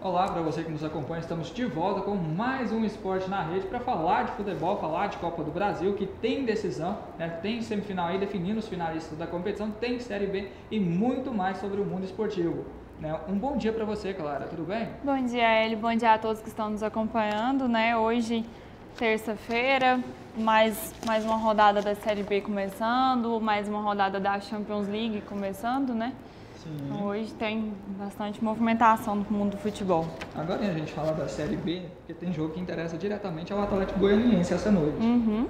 Olá para você que nos acompanha, estamos de volta com mais um Esporte na Rede para falar de futebol, falar de Copa do Brasil, que tem decisão, né? Tem semifinal aí definindo os finalistas da competição, tem Série B e muito mais sobre o mundo esportivo. Né? Um bom dia para você, Clara, tudo bem? Bom dia, Hélio, bom dia a todos que estão nos acompanhando, né? Hoje, terça-feira, mais uma rodada da Série B começando, mais uma rodada da Champions League começando, né? Então, hoje tem bastante movimentação no mundo do futebol. Agora a gente fala da Série B, porque tem jogo que interessa diretamente ao Atlético Goianiense essa noite.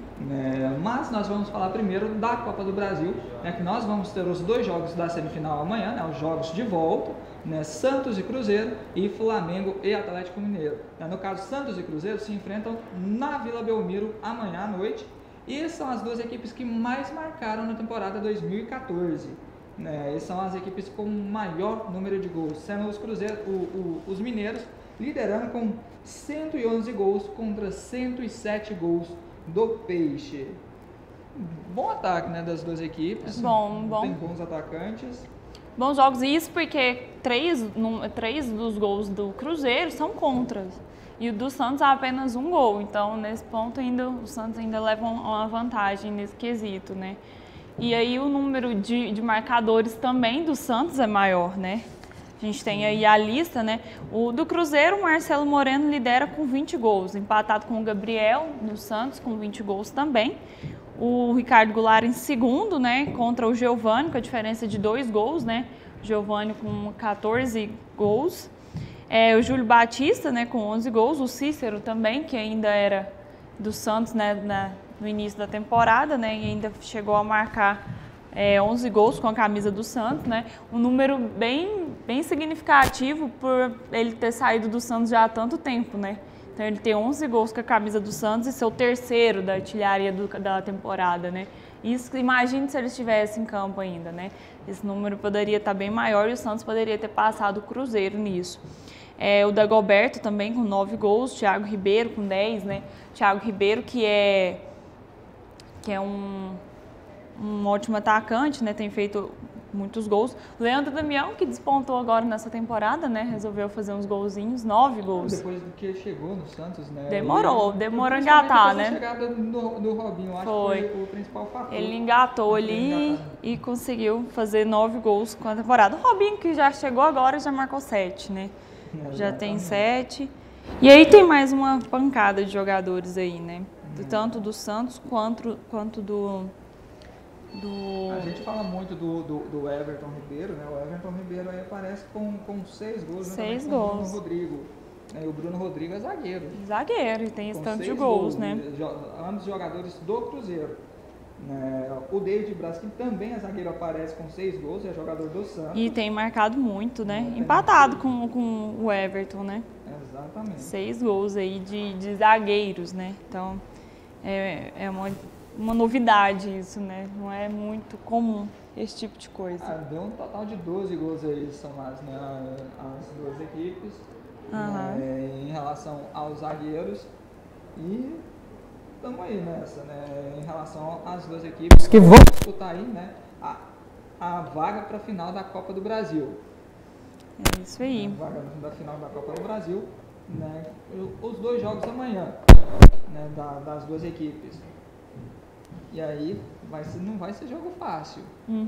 Mas nós vamos falar primeiro da Copa do Brasil, né, que nós vamos ter os dois jogos da semifinal amanhã, né, os jogos de volta, né, Santos e Cruzeiro e Flamengo e Atlético Mineiro. No caso, Santos e Cruzeiro se enfrentam na Vila Belmiro amanhã à noite e são as duas equipes que mais marcaram na temporada 2014. Né, são as equipes com maior número de gols, sendo os mineiros liderando com 111 gols contra 107 gols do Peixe. Bom ataque, né, das duas equipes. Bom. Tem bons atacantes. Bons jogos, isso porque três dos gols do Cruzeiro são contras. E o do Santos há apenas um gol. Então, nesse ponto, o Santos ainda leva uma vantagem nesse quesito, né? E aí o número de marcadores também do Santos é maior, né? A gente tem aí a lista, né? O do Cruzeiro, o Marcelo Moreno lidera com 20 gols, empatado com o Gabriel do Santos com 20 gols também. O Ricardo Goulart em segundo, né? Contra o Giovani, com a diferença de 2 gols, né? O Giovani com 14 gols. O Júlio Batista, né? Com 11 gols. O Cícero também, que ainda era do Santos, né? No início da temporada, né, e ainda chegou a marcar 11 gols com a camisa do Santos, né, um número bem significativo por ele ter saído do Santos já há tanto tempo, né, então ele tem 11 gols com a camisa do Santos e seu terceiro da artilharia da temporada, né, isso, imagine se ele estivesse em campo ainda, né, esse número poderia estar bem maior e o Santos poderia ter passado o Cruzeiro nisso. O Dagoberto também com 9 gols, Thiago Ribeiro com 10, né, Thiago Ribeiro que é um ótimo atacante, né? Tem feito muitos gols. Leandro Damião, que despontou agora nessa temporada, né? Resolveu fazer uns golzinhos, 9 gols. Depois do que ele chegou no Santos, né? Demorou a engatar, né? A chegada do Robinho, acho que foi o principal fator. Ele engatou ali e conseguiu fazer 9 gols com a temporada. O Robinho, que já chegou agora, já marcou 7, né? Já tem 7. E aí tem mais uma pancada de jogadores aí, né? Tanto do Santos quanto do... A gente fala muito do Everton Ribeiro, né? O Everton Ribeiro aí aparece com 6 gols. 6 gols. O Bruno Rodrigo. E o Bruno Rodrigo é zagueiro. Zagueiro, e tem esse tanto de gols, né? Ambos jogadores do Cruzeiro. O David Braz, que também é zagueiro, aparece com 6 gols, é jogador do Santos. E tem marcado muito, né? Empatado com o Everton, né? Exatamente. 6 gols aí de zagueiros, né? Então, é uma novidade isso, né? Não é muito comum esse tipo de coisa. Deu um total de 12 gols aí somados, né? As duas equipes, em relação aos zagueiros. E estamos aí nessa, né? Em relação às duas equipes que vão disputar aí, né? A vaga para a final da Copa do Brasil. É isso aí. A vaga da final da Copa do Brasil, né? Os dois jogos amanhã, né? Das duas equipes. E aí não vai ser jogo fácil.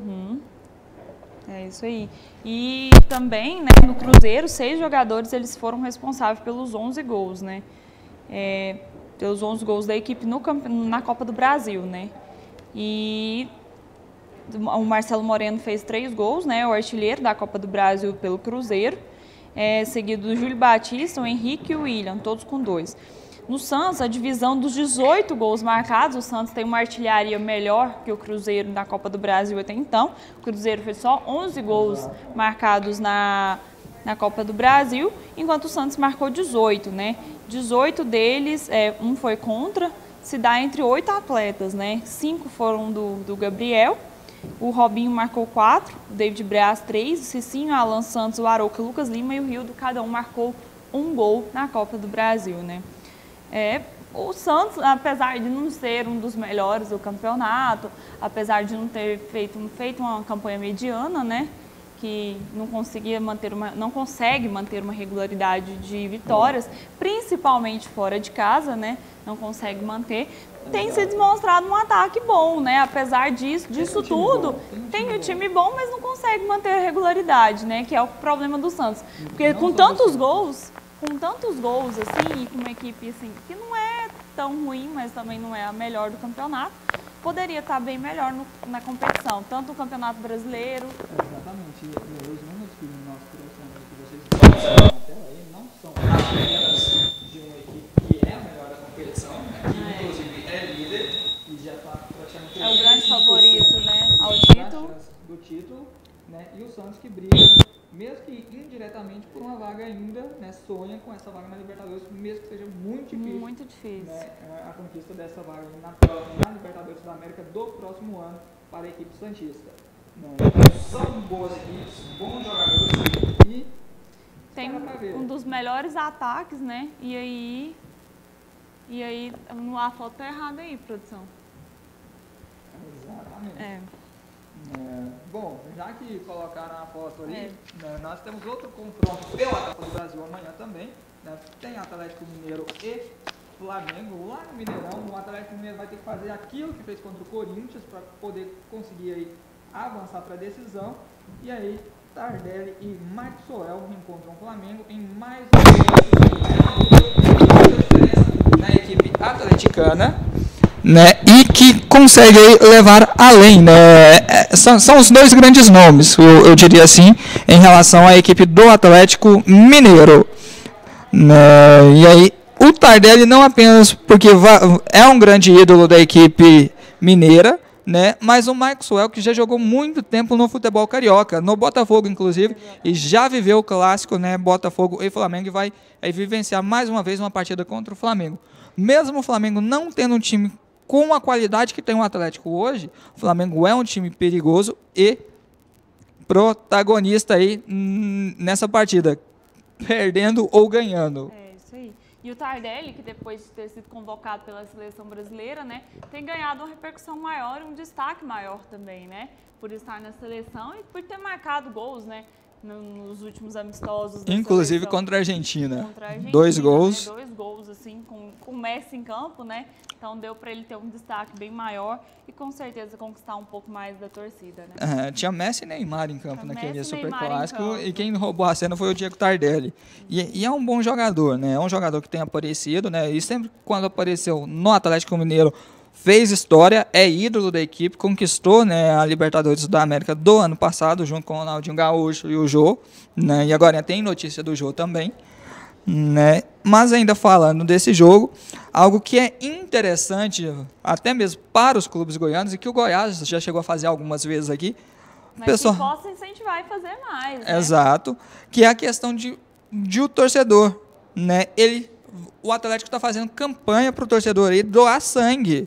É isso aí. E também, né, no Cruzeiro, 6 jogadores eles foram responsáveis pelos 11 gols, né? Pelos 11 gols da equipe na Copa do Brasil, né? E o Marcelo Moreno fez 3 gols, né? O artilheiro da Copa do Brasil pelo Cruzeiro. Seguido do Júlio Batista, o Henrique e o William, todos com 2. No Santos, a divisão dos 18 gols marcados, o Santos tem uma artilharia melhor que o Cruzeiro na Copa do Brasil até então. O Cruzeiro fez só 11 gols marcados na Copa do Brasil, enquanto o Santos marcou 18, né? 18 deles, um foi contra, se dá entre 8 atletas, né? 5 foram do Gabriel, o Robinho marcou 4, o David Braz 3, o Cicinho, o Alan Santos, o Arouca, o Lucas Lima e o Rildo, cada um marcou 1 gol na Copa do Brasil, né? O Santos, apesar de não ser um dos melhores do campeonato, apesar de não ter feito uma campanha mediana, né? que não consegue manter uma regularidade de vitórias, principalmente fora de casa, né? Não consegue manter. Tem se demonstrado um ataque bom, né? Apesar disso tudo, tem o time bom, mas não consegue manter a regularidade, né? Que é o problema do Santos. Porque com tantos gols assim, e com uma equipe assim, que não é tão ruim, mas também não é a melhor do campeonato, poderia estar bem melhor na competição, tanto no Campeonato Brasileiro. Exatamente. E os números que nós trouxemos, que vocês viram na tela aí, não são apenas de uma equipe que é a melhor da competição, né? Que inclusive é líder e já está praticamente... É o grande favorito, né, ao título. Do título, né? E o Santos que briga, mesmo que indiretamente, por uma vaga ainda, né? Sonha com essa vaga na Libertadores, mesmo que seja muito difícil. Muito difícil. Né? A conquista dessa vaga na Libertadores da América do próximo ano para a equipe santista. Né? Então, são boas equipes, bons jogadores e tem um dos melhores ataques, né? E aí a foto tá errada aí, produção. Exatamente. Bom, já que colocaram a foto ali, né, nós temos outro confronto pela Copa do Brasil amanhã também. Né? Tem Atlético Mineiro e Flamengo lá no Mineirão. O Atlético Mineiro vai ter que fazer aquilo que fez contra o Corinthians para poder conseguir aí avançar para a decisão. E aí, Tardelli e Maxwell reencontram o Flamengo em mais uma na equipe atleticana. Né, e que consegue levar além, né, são os dois grandes nomes, eu diria assim, em relação à equipe do Atlético Mineiro, né, e aí o Tardelli não apenas porque é um grande ídolo da equipe mineira, né, mas o Maxwell que já jogou muito tempo no futebol carioca, no Botafogo inclusive, e já viveu o clássico, né, Botafogo e Flamengo, e vai aí vivenciar mais uma vez uma partida contra o Flamengo. Mesmo o Flamengo não tendo um time com a qualidade que tem o Atlético hoje, o Flamengo é um time perigoso e protagonista aí nessa partida, perdendo ou ganhando. É isso aí. E o Tardelli, que depois de ter sido convocado pela seleção brasileira, né, tem ganhado uma repercussão maior, um destaque maior também, né, por estar na seleção e por ter marcado gols, né, nos últimos amistosos. Inclusive contra a Argentina. 2 gols. Né, 2 gols, assim, com o Messi em campo, né? Então deu para ele ter um destaque bem maior e com certeza conquistar um pouco mais da torcida, né? Tinha Messi e Neymar em campo naquele super clássico e quem roubou a cena foi o Diego Tardelli. E é um bom jogador, né? É um jogador que tem aparecido, né? E sempre quando apareceu no Atlético Mineiro fez história, é ídolo da equipe, conquistou, né, a Libertadores da América do ano passado, junto com o Ronaldinho Gaúcho e o Jô, né, e agora tem notícia do Jô também, né, mas ainda falando desse jogo, algo que é interessante, até mesmo para os clubes goianos, e que o Goiás já chegou a fazer algumas vezes aqui. Mas pessoal, que possa incentivar e fazer mais, né? Exato, que é a questão de o torcedor, né, o Atlético está fazendo campanha para o torcedor aí doar sangue.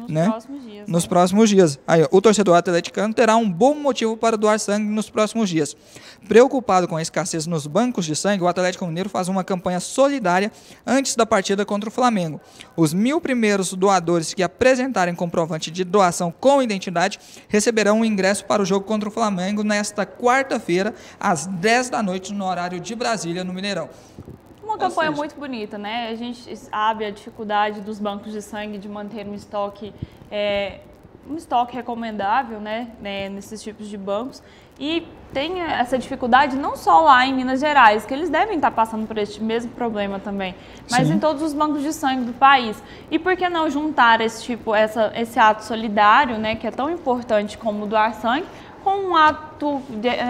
Nos próximos dias. Aí, o torcedor atleticano terá um bom motivo para doar sangue nos próximos dias. Preocupado com a escassez nos bancos de sangue, o Atlético Mineiro faz uma campanha solidária antes da partida contra o Flamengo. Os 1.000 primeiros doadores que apresentarem comprovante de doação com identidade receberão um ingresso para o jogo contra o Flamengo nesta quarta-feira, às 10 da noite, no horário de Brasília, no Mineirão. Uma campanha muito bonita, né? A gente sabe a dificuldade dos bancos de sangue de manter um estoque recomendável, né? Nesses tipos de bancos. E tem essa dificuldade não só lá em Minas Gerais, que eles devem estar passando por esse mesmo problema também, mas sim, em todos os bancos de sangue do país. E por que não juntar esse ato solidário, né? Que é tão importante como doar sangue, com um ato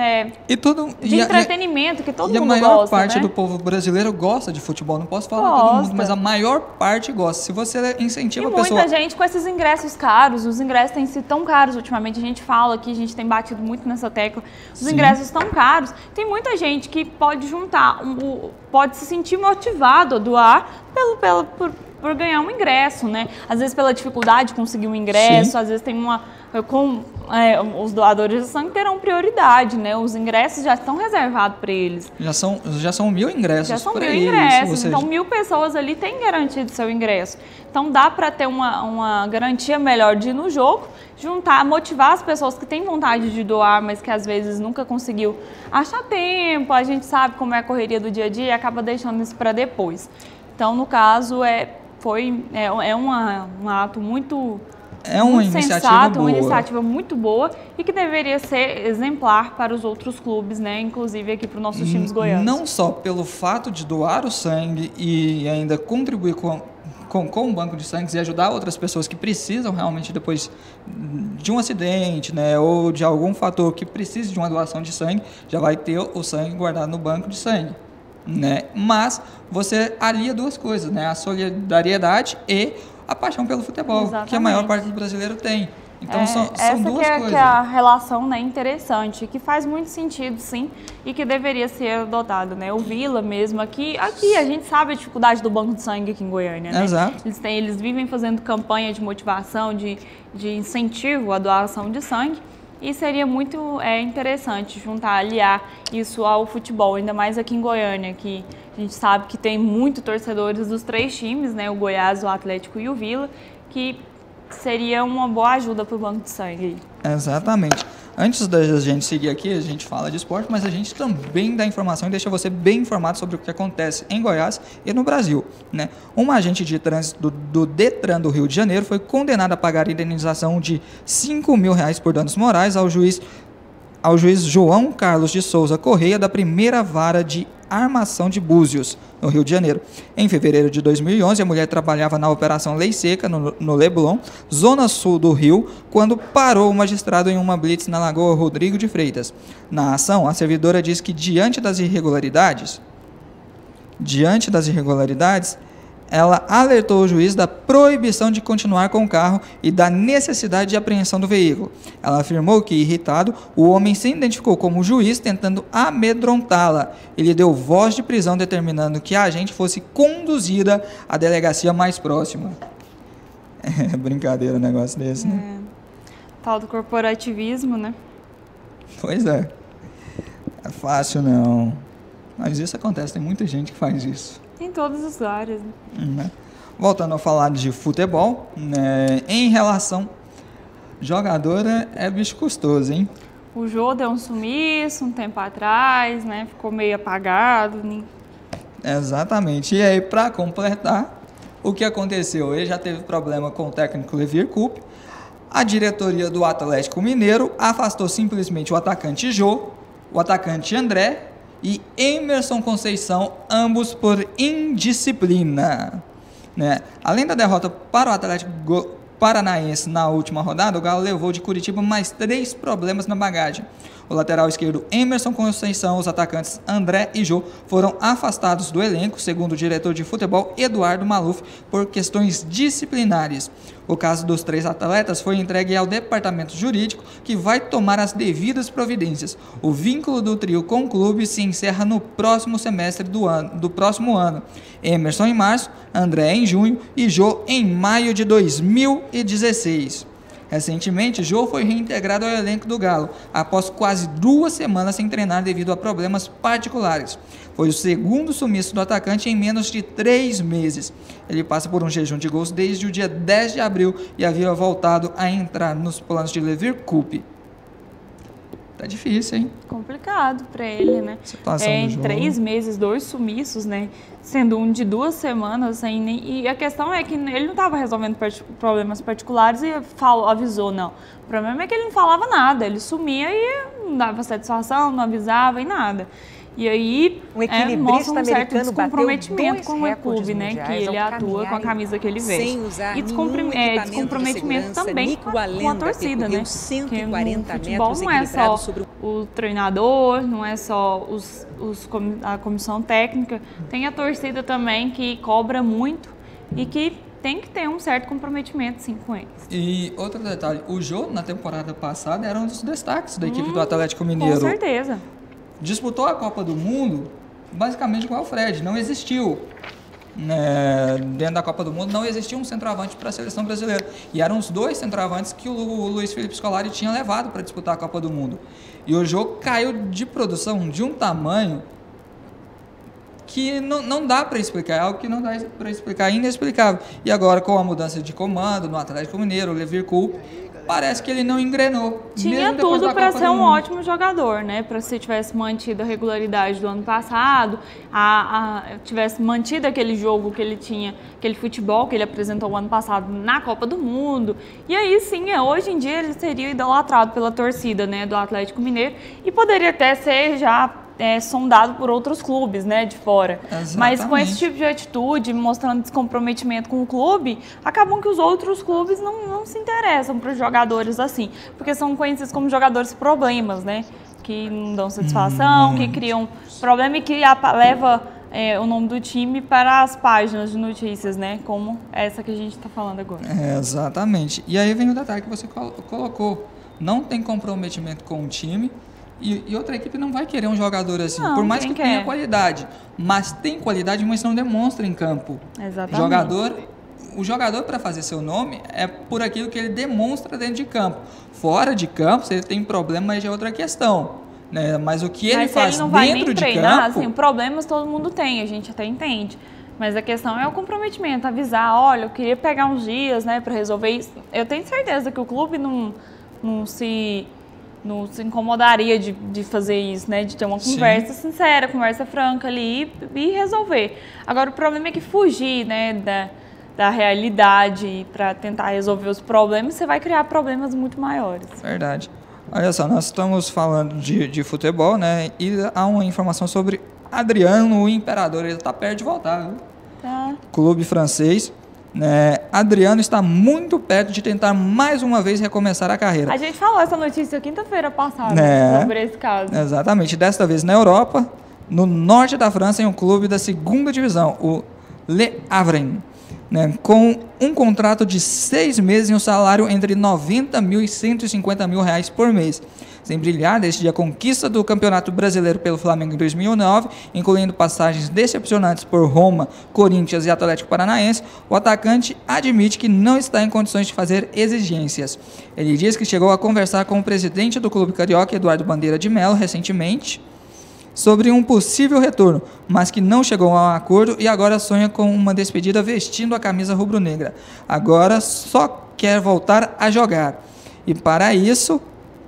de entretenimento que todo mundo gosta. E a maior parte do povo brasileiro gosta de futebol. Não posso falar todo mundo, mas a maior parte gosta. Se você incentiva a pessoa... muita gente com esses ingressos caros, os ingressos têm sido tão caros ultimamente, a gente fala aqui, a gente tem batido muito nessa tecla, os ingressos estão caros. Tem muita gente que pode juntar, pode se sentir motivado a doar por ganhar um ingresso, né? Às vezes pela dificuldade de conseguir um ingresso, às vezes tem os doadores de sangue terão prioridade, né? Os ingressos já estão reservados para eles. Já são 1.000 ingressos. Já são 1.000 ingressos, então 1.000 pessoas ali têm garantia de seu ingresso. Então dá para ter uma garantia melhor de ir no jogo, motivar as pessoas que têm vontade de doar, mas que às vezes nunca conseguiu achar tempo, a gente sabe como é a correria do dia a dia e acaba deixando isso para depois. Então, no caso, um ato muito... uma iniciativa boa. Uma iniciativa muito boa e que deveria ser exemplar para os outros clubes, né? Inclusive aqui para os nossos times goianos. Não só pelo fato de doar o sangue e ainda contribuir com o banco de sangue e ajudar outras pessoas que precisam realmente depois de um acidente, né? Ou de algum fator que precise de uma doação de sangue, já vai ter o sangue guardado no banco de sangue, né? Mas você alia duas coisas, né? A solidariedade e a paixão pelo futebol, exatamente, que a maior parte do brasileiro tem. Então são duas coisas. Que é a relação, né, interessante, que faz muito sentido, sim, e que deveria ser adotada, né? O Vila mesmo, aqui a gente sabe a dificuldade do banco de sangue aqui em Goiânia, né? Exato. Eles vivem fazendo campanha de motivação, de incentivo à doação de sangue, e seria muito interessante aliar isso ao futebol, ainda mais aqui em Goiânia, que a gente sabe que tem muito torcedores dos 3 times, né? O Goiás, o Atlético e o Vila, que seria uma boa ajuda para o banco de sangue. Exatamente. Antes da gente seguir aqui, a gente fala de esporte, mas a gente também dá informação e deixa você bem informado sobre o que acontece em Goiás e no Brasil, né? Um agente de trânsito do Detran do Rio de Janeiro foi condenado a pagar indenização de R$5.000 por danos morais ao juiz João Carlos de Souza Correia, da primeira vara de Armação de Búzios, no Rio de Janeiro. Em fevereiro de 2011, a mulher trabalhava na Operação Lei Seca, no Leblon, zona sul do Rio, quando parou o magistrado em uma blitz na Lagoa Rodrigo de Freitas. Na ação, a servidora diz que diante das irregularidades, ela alertou o juiz da proibição de continuar com o carro e da necessidade de apreensão do veículo. Ela afirmou que, irritado, o homem se identificou como juiz tentando amedrontá-la. Ele deu voz de prisão, determinando que a agente fosse conduzida à delegacia mais próxima. É brincadeira um negócio desse, né? Tal do corporativismo, né? Pois é. É fácil, não. Mas isso acontece, tem muita gente que faz isso. Em todas as áreas. Né? Voltando a falar de futebol, né, em relação... Jogadora é bicho custoso, hein? O Jô deu um sumiço um tempo atrás, né? Ficou meio apagado. Né? Exatamente. E aí, para completar, o que aconteceu? Ele já teve problema com o técnico Levir Coupe. A diretoria do Atlético Mineiro afastou simplesmente o atacante Jô, o atacante André e Emerson Conceição, ambos por indisciplina. Né? Além da derrota para o Atlético Paranaense na última rodada, o Galo levou de Curitiba mais 3 problemas na bagagem. O lateral esquerdo Emerson Conceição, os atacantes André e Jô foram afastados do elenco, segundo o diretor de futebol Eduardo Maluf, por questões disciplinares. O caso dos 3 atletas foi entregue ao departamento jurídico, que vai tomar as devidas providências. O vínculo do trio com o clube se encerra no próximo semestre do próximo ano. Emerson em março, André em junho e Jô em maio de 2016. Recentemente, Jô foi reintegrado ao elenco do Galo, após quase 2 semanas sem treinar devido a problemas particulares. Foi o segundo sumiço do atacante em menos de 3 meses. Ele passa por um jejum de gols desde o dia 10 de abril e havia voltado a entrar nos planos de Levir Coupe. Tá difícil, hein? Complicado para ele, né? Em 3 meses, 2 sumiços, né? Sendo um de 2 semanas, e a questão é que ele não estava resolvendo problemas particulares e avisou, não. O problema é que ele não falava nada, ele sumia e não dava satisfação, não avisava e nada. E aí mostra um certo descomprometimento com o clube, né? Que ele atua com a camisa que ele veste. E descomprometimento também com a torcida, né? Porque no futebol não é só o treinador, não é só a comissão técnica, tem a torcida também que cobra muito e que tem que ter um certo comprometimento, sim, com eles. E outro detalhe, o Jô, na temporada passada, era um dos destaques da equipe do Atlético Mineiro. Com certeza. Disputou a Copa do Mundo basicamente com o Fred, não existiu. dentro da Copa do Mundo, não existia um centroavante para a seleção brasileira. E eram os 2 centroavantes que o Luiz Felipe Scolari tinha levado para disputar a Copa do Mundo. E o jogo caiu de produção de um tamanho que não dá para explicar, é algo que não dá para explicar, é inexplicável. E agora, com a mudança de comando no Atlético Mineiro, o Levir Coupe, parece que ele não engrenou. Tinha tudo para ser um ótimo jogador, né? Para se tivesse mantido a regularidade do ano passado, tivesse mantido aquele jogo que ele tinha, aquele futebol que ele apresentou o ano passado na Copa do Mundo. E aí sim, hoje em dia ele seria idolatrado pela torcida, né, do Atlético Mineiro e poderia até ser já sondado por outros clubes, né, de fora. Exatamente. Mas com esse tipo de atitude, mostrando descomprometimento com o clube, acabam que os outros clubes não se interessam para os jogadores assim, porque são conhecidos como jogadores problemas, né, que não dão satisfação, que criam problema e que leva o nome do time para as páginas de notícias, né, como essa que a gente está falando agora. Exatamente. E aí vem o detalhe que você colocou. Não tem comprometimento com o time. E outra equipe não vai querer um jogador assim, não, por mais que quer? Tenha qualidade. Mas tem qualidade, mas não demonstra em campo. Exatamente. O jogador, para fazer seu nome, é por aquilo que ele demonstra dentro de campo. Fora de campo, se ele tem problema, aí já é outra questão. Né? Mas o que ele faz dentro de campo... Mas ele não vai nem treinar, assim, problemas todo mundo tem, a gente até entende. Mas a questão é o comprometimento, avisar, olha, eu queria pegar uns dias, né, para resolver isso. Eu tenho certeza que o clube não se incomodaria de fazer isso, né? De ter uma conversa sincera, conversa franca ali e resolver. Agora, o problema é que fugir, né, da realidade para tentar resolver os problemas, você vai criar problemas muito maiores. Verdade. Olha só, nós estamos falando de futebol, né? E há uma informação sobre Adriano, o Imperador. Ele está perto de voltar, viu? Tá. Clube francês. Adriano está muito perto de tentar mais uma vez recomeçar a carreira. A gente falou essa notícia quinta-feira passada sobre esse caso. Exatamente, desta vez na Europa, no norte da França, em um clube da segunda divisão, o Le Havre, com um contrato de 6 meses e um salário entre 90 mil e 150 mil reais por mês. Sem brilhar desde a conquista do Campeonato Brasileiro pelo Flamengo em 2009, incluindo passagens decepcionantes por Roma, Corinthians e Atlético Paranaense, o atacante admite que não está em condições de fazer exigências. Ele diz que chegou a conversar com o presidente do clube carioca, Eduardo Bandeira de Mello, recentemente, sobre um possível retorno, mas que não chegou a um acordo e agora sonha com uma despedida vestindo a camisa rubro-negra. Agora só quer voltar a jogar. E para isso,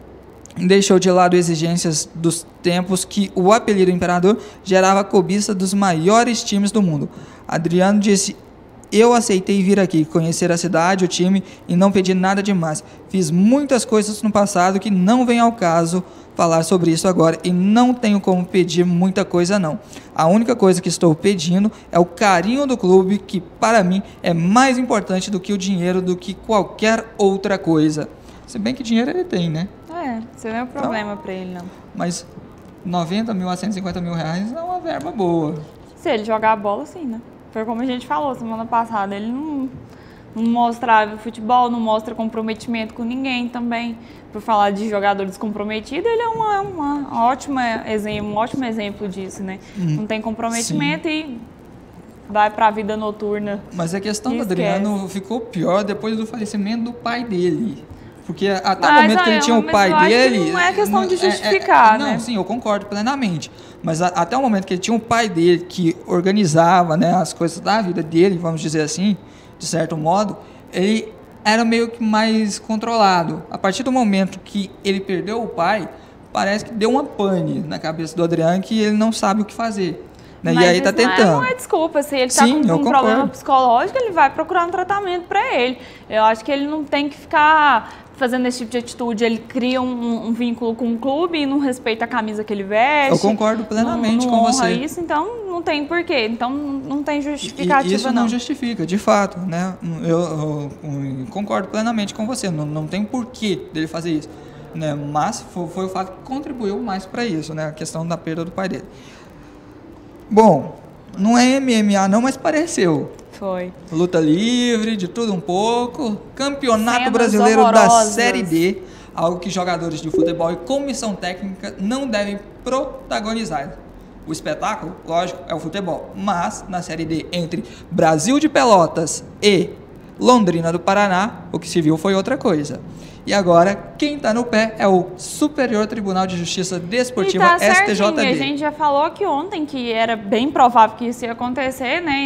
deixou de lado exigências dos tempos que o apelido Imperador gerava cobiça dos maiores times do mundo. Adriano disse: eu aceitei vir aqui, conhecer a cidade, o time e não pedi nada demais. Fiz muitas coisas no passado que não vem ao caso falar sobre isso agora e não tenho como pedir muita coisa não. A única coisa que estou pedindo é o carinho do clube, que para mim é mais importante do que o dinheiro, do que qualquer outra coisa. Se bem que dinheiro ele tem, né? Isso não é um problema para ele, não. Mas 90 mil a 150 mil reais é uma verba boa. Se ele jogar a bola, sim, né? Foi como a gente falou semana passada, ele não mostrava futebol, não mostra comprometimento com ninguém também. Por falar de jogador descomprometido, ele é um ótimo exemplo disso, né? Não tem comprometimento e vai para a vida noturna. Mas a questão do Adriano ficou pior depois do falecimento do pai dele. Porque até o momento que ele tinha o pai dele... Não é questão de justificar, né? Não, sim, eu concordo plenamente. Mas até o momento que ele tinha o pai dele que organizava, né, as coisas da vida dele, vamos dizer assim, de certo modo, ele era meio que mais controlado. A partir do momento que ele perdeu o pai, parece que deu uma pane na cabeça do Adriano que ele não sabe o que fazer. Né? Mas e aí tá tentando. Não é desculpa, se ele está com um problema psicológico, ele vai procurar um tratamento para ele. Eu acho que ele não tem que ficar fazendo esse tipo de atitude. Ele cria um vínculo com o clube e não respeita a camisa que ele veste. Eu concordo plenamente com você. Isso, então não tem porquê. Então não tem justificativa. Isso não justifica, de fato, né? Eu concordo plenamente com você. Não tem porquê dele fazer isso, né? Mas foi o fato que contribuiu mais para isso, né? A questão da perda do pai dele. Bom, não é MMA não, mas pareceu. Foi. Luta livre, de tudo um pouco. Campeonato Brasileiro da Série D. Algo que jogadores de futebol e comissão técnica não devem protagonizar. O espetáculo, lógico, é o futebol. Mas, na Série D, entre Brasil de Pelotas e Londrina do Paraná, o que se viu foi outra coisa. E agora, quem está no pé é o Superior Tribunal de Justiça Desportiva, tá STJD. A gente já falou aqui ontem que era bem provável que isso ia acontecer, né? E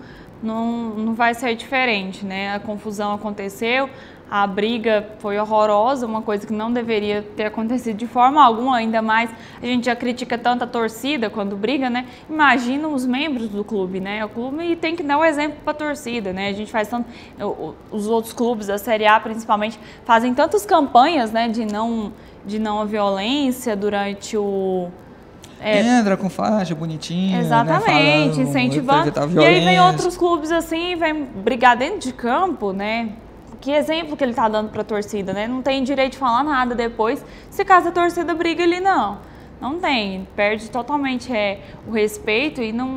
não vai ser diferente, né? A confusão aconteceu, a briga foi horrorosa, uma coisa que não deveria ter acontecido de forma alguma, ainda mais a gente já critica tanto a torcida quando briga, né? Imagina os membros do clube, né? O clube tem que dar o exemplo para a torcida, né? A gente faz tanto, os outros clubes da Série A principalmente fazem tantas campanhas, né? De não violência durante o entra com faixa bonitinha, exatamente, né? incentivando. E aí vem outros clubes assim, vem brigar dentro de campo, né? Que exemplo que ele tá dando para a torcida, né? Não tem direito de falar nada depois, se caso a torcida briga ele não tem, perde totalmente o respeito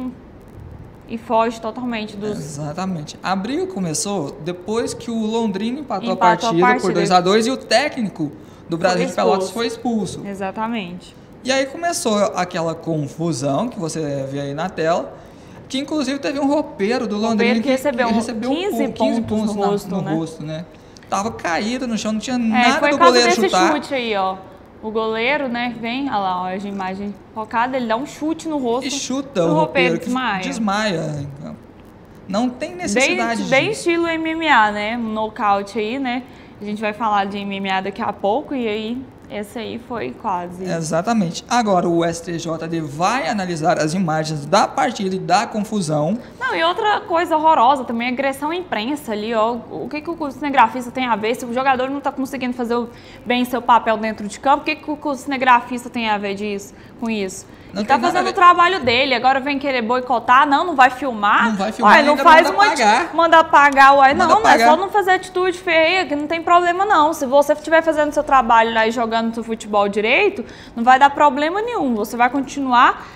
e foge totalmente dos... Exatamente. A briga começou depois que o Londrina empatou a partida por 2-2 e o técnico do Brasil de Pelotas foi expulso. Exatamente. E aí começou aquela confusão que você vê aí na tela, que inclusive teve um roupeiro do Londrina que recebeu 15 pontos no rosto, né? Tava caído no chão, não tinha nada do goleiro chutar. Foi por causa desse chute aí, ó. O goleiro, né, vem, olha lá, ó, a imagem focada, ele dá um chute no rosto. E chuta o roupeiro que desmaia. Não tem necessidade disso. Bem estilo MMA, né? Um nocaute aí, né? A gente vai falar de MMA daqui a pouco e aí... Esse aí foi quase. Exatamente. Agora o STJD vai analisar as imagens da partida e da confusão. Não, e outra coisa horrorosa também, agressão à imprensa ali, ó. O que o cinegrafista tem a ver? Se o jogador não está conseguindo fazer bem seu papel dentro de campo, o que o cinegrafista tem a ver com isso? Ele está fazendo o trabalho dele, agora vem querer boicotar, não vai filmar. Não vai filmar, não faz manda apagar, não é só não fazer atitude feia, que não tem problema não. Se você estiver fazendo seu trabalho lá e jogando seu futebol direito, não vai dar problema nenhum. Você vai continuar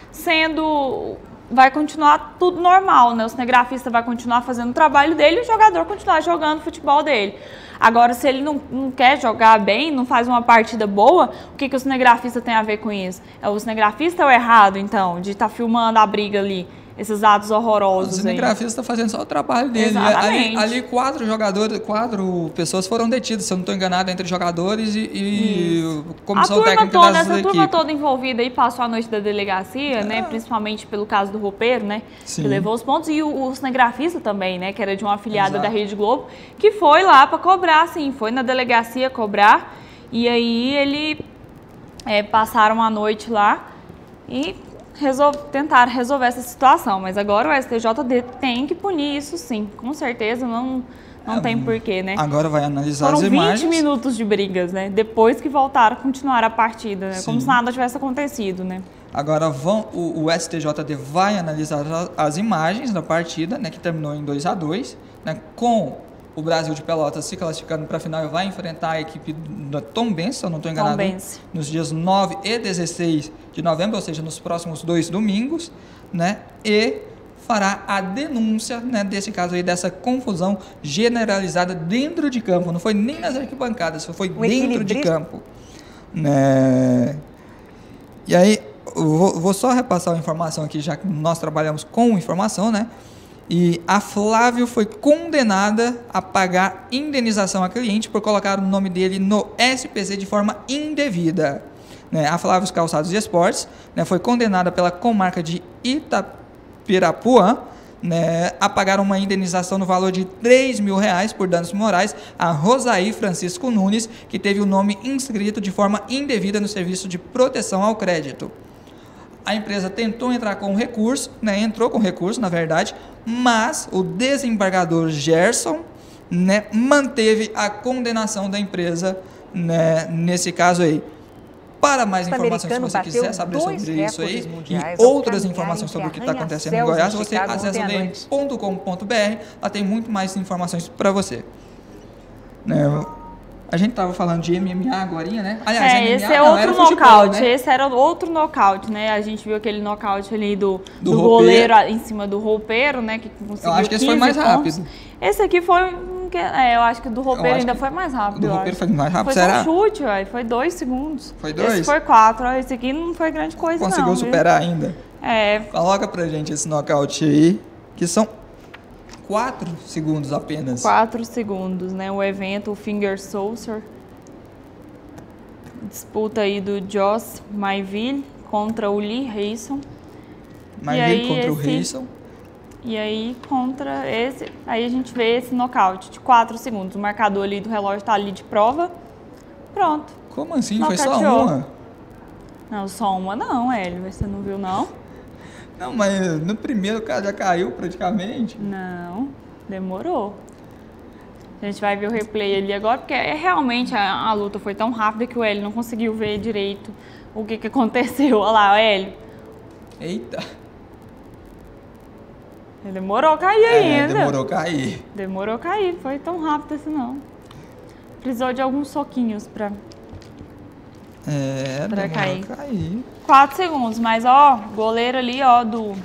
vai continuar tudo normal, né? O cinegrafista vai continuar fazendo o trabalho dele e o jogador continuar jogando o futebol dele. Agora, se ele não quer jogar bem, não faz uma partida boa, o que o cinegrafista tem a ver com isso? É o cinegrafista ou errado, então, de estar filmando a briga ali? Esses atos horrorosos aí. O cinegrafista está fazendo só o trabalho dele. Ali 4 pessoas foram detidas, se eu não estou enganado, entre jogadores e comissão técnica das equipes. Essa turma toda envolvida aí passou a noite da delegacia, né? Principalmente pelo caso do roupeiro, né? Sim. Que levou os pontos. E o cinegrafista também, né? Que era de uma afiliada da Rede Globo, que foi lá para cobrar, sim. Foi na delegacia cobrar. E aí ele passaram a noite lá e tentaram resolver essa situação, mas agora o STJD tem que punir isso sim, com certeza não tem porquê, né? Agora vai analisar as imagens. Foram 20 minutos de brigas, né? Depois que voltaram a continuar a partida, né? Como se nada tivesse acontecido, né? Agora o STJD vai analisar as imagens da partida, né? Que terminou em 2-2, né? Com o Brasil de Pelotas se classificando para a final e vai enfrentar a equipe da Tombense, se eu não estou enganado, nos dias 9 e 16 de novembro, ou seja, nos próximos 2 domingos, né? E fará a denúncia, né, desse caso aí, dessa confusão generalizada dentro de campo. Não foi nem nas arquibancadas, foi dentro de campo. Né? E aí, vou só repassar a informação aqui, já que nós trabalhamos com informação, né? E a Flávio foi condenada a pagar indenização a cliente por colocar o nome dele no SPC de forma indevida. Né? A Flávio Calçados e Esportes, né, foi condenada pela comarca de Itapirapuã, né, a pagar uma indenização no valor de R$3.000 por danos morais a Rosaí Francisco Nunes, que teve o nome inscrito de forma indevida no Serviço de Proteção ao Crédito. A empresa tentou entrar com recurso, né, entrou com recurso, na verdade, mas o desembargador Gerson, né, manteve a condenação da empresa, né, nesse caso aí. Para mais informações, se você quiser saber sobre isso aí e outras informações sobre o que está acontecendo em Goiás, você acessa dm.com.br, lá tem muito mais informações para você. Né? A gente estava falando de MMA agora, né? Aliás, MMA esse é outro nocaute, né? Esse era outro nocaute, né? A gente viu aquele nocaute ali do goleiro em cima do roupeiro, né? Que conseguiu. Eu acho que esse foi mais rápido. Esse aqui foi... eu acho que o do roupeiro ainda foi mais rápido. Do roupeiro foi mais rápido, será? Foi só chute, foi 2 segundos. Foi 2? Esse foi 4, esse aqui não foi grande coisa. Conseguiu superar ainda? Coloca pra gente esse nocaute aí, que são 4 segundos apenas. 4 segundos, né? O evento, o Finger Saucer. Disputa aí do Josh Mayville contra o Lee Harrison. Mayville contra o Harrison. E aí, contra esse... Aí a gente vê esse nocaute de 4 segundos. O marcador ali do relógio tá ali de prova. Pronto. Como assim? Nocauteou. Foi só uma? Não, só uma não, Hélio. Você não viu, não? Não, mas no primeiro o cara já caiu praticamente. Não, demorou. A gente vai ver o replay ali agora, porque realmente a luta foi tão rápida que o Hélio não conseguiu ver direito o que aconteceu. Olha lá, o Hélio. Eita. Demorou a cair ainda. Demorou a cair. Demorou a cair, foi tão rápido assim não. Precisou de alguns soquinhos pra cair. 4 segundos, mas ó, goleiro ali, ó,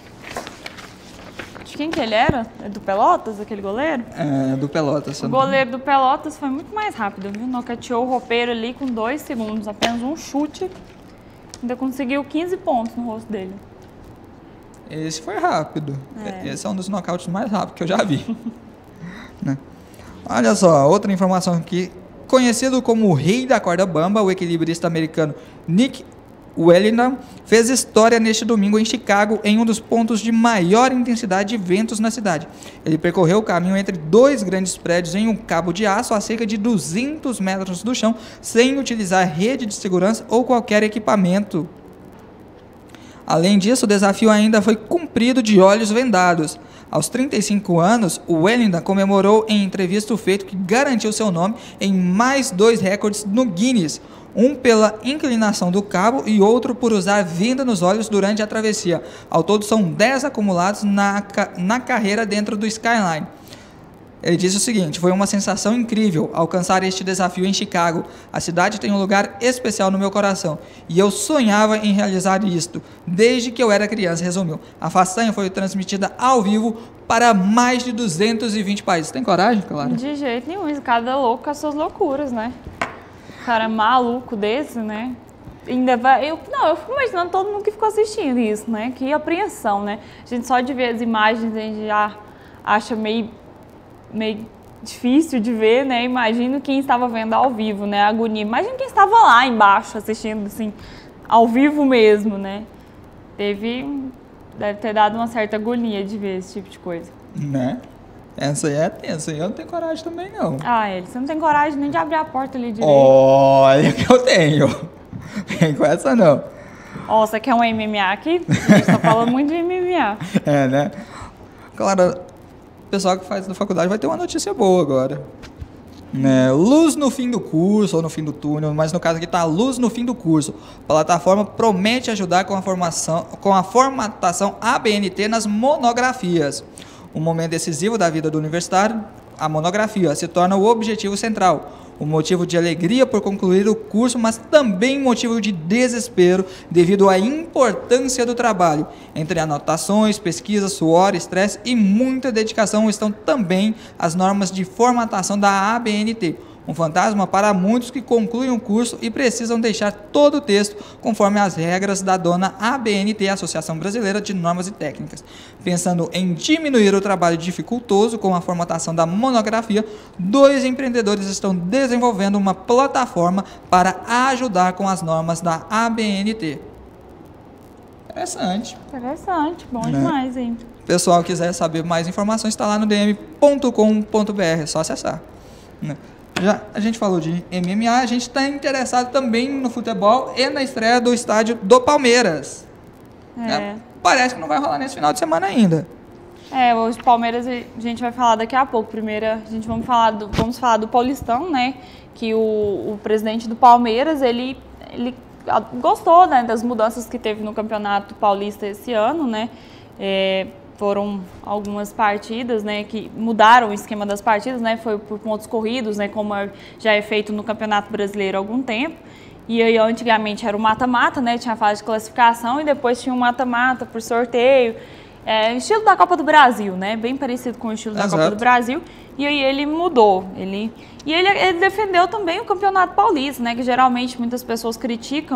de quem que ele era? É do Pelotas, aquele goleiro? É, do Pelotas. O goleiro do Pelotas foi muito mais rápido, viu? Nocauteou o roupeiro ali com 2 segundos, apenas um chute. Ainda conseguiu 15 pontos no rosto dele. Esse foi rápido. Esse é um dos nocautes mais rápidos que eu já vi. Né? Olha só, outra informação aqui. Conhecido como o rei da corda bamba, o equilibrista americano Nick Wellington fez história neste domingo em Chicago, em um dos pontos de maior intensidade de ventos na cidade. Ele percorreu o caminho entre 2 grandes prédios em um cabo de aço a cerca de 200 metros do chão, sem utilizar rede de segurança ou qualquer equipamento. Além disso, o desafio ainda foi cumprido de olhos vendados. Aos 35 anos, o Wellington comemorou em entrevista o feito que garantiu seu nome em mais 2 recordes no Guinness, um pela inclinação do cabo e outro por usar venda nos olhos durante a travessia. Ao todo, são 10 acumulados na carreira dentro do Skyline. Ele disse o seguinte: foi uma sensação incrível alcançar este desafio em Chicago. A cidade tem um lugar especial no meu coração e eu sonhava em realizar isto desde que eu era criança, resumiu. A façanha foi transmitida ao vivo para mais de 220 países. Tem coragem, Clara? De jeito nenhum, cada louco com as suas loucuras, né? Cara maluco desse, né? Ainda vai... Eu fico imaginando todo mundo que ficou assistindo isso, né? Que apreensão, né? A gente só de ver as imagens, a gente já acha meio difícil de ver, né? Imagino quem estava vendo ao vivo, né? A agonia. Imagina quem estava lá embaixo assistindo, assim, ao vivo mesmo, né? Deve ter dado uma certa agonia de ver esse tipo de coisa. Né? Essa aí é tensa, eu não tenho coragem também, não. Você não tem coragem nem de abrir a porta ali direito. Olha que eu tenho. Vem com essa, não. Você quer um MMA aqui? A gente tá falando muito de MMA. Né? Claro, o pessoal que faz da faculdade vai ter uma notícia boa agora. Luz no fim do curso, ou no fim do túnel, mas no caso aqui está luz no fim do curso. A plataforma promete ajudar com a formatação ABNT nas monografias. Um momento decisivo da vida do universitário, a monografia se torna o objetivo central. Um motivo de alegria por concluir o curso, mas também motivo de desespero devido à importância do trabalho. Entre anotações, pesquisas, suor, estresse e muita dedicação estão também as normas de formatação da ABNT. Um fantasma para muitos que concluem o curso e precisam deixar todo o texto conforme as regras da dona ABNT, Associação Brasileira de Normas e Técnicas. Pensando em diminuir o trabalho dificultoso com a formatação da monografia, 2 empreendedores estão desenvolvendo uma plataforma para ajudar com as normas da ABNT. Interessante, bom demais, hein? O pessoal quiser saber mais informações, está lá no dm.com.br, é só acessar. Já a gente falou de MMA, a gente está interessado também no futebol e na estreia do estádio do Palmeiras. Parece que não vai rolar nesse final de semana ainda. Os Palmeiras a gente vai falar daqui a pouco. Primeiro, vamos falar do Paulistão, né? Que o presidente do Palmeiras, ele gostou, né, das mudanças que teve no Campeonato Paulista esse ano, né? Foram algumas partidas, né, que mudaram o esquema das partidas, né, foi por pontos corridos, né, como já é feito no Campeonato Brasileiro há algum tempo. E aí, antigamente era o mata-mata, né, tinha a fase de classificação e depois tinha o mata-mata por sorteio. Estilo da Copa do Brasil, né? Bem parecido com o estilo da Copa do Brasil. E aí ele mudou. Ele defendeu também o Campeonato Paulista, né? Que geralmente muitas pessoas criticam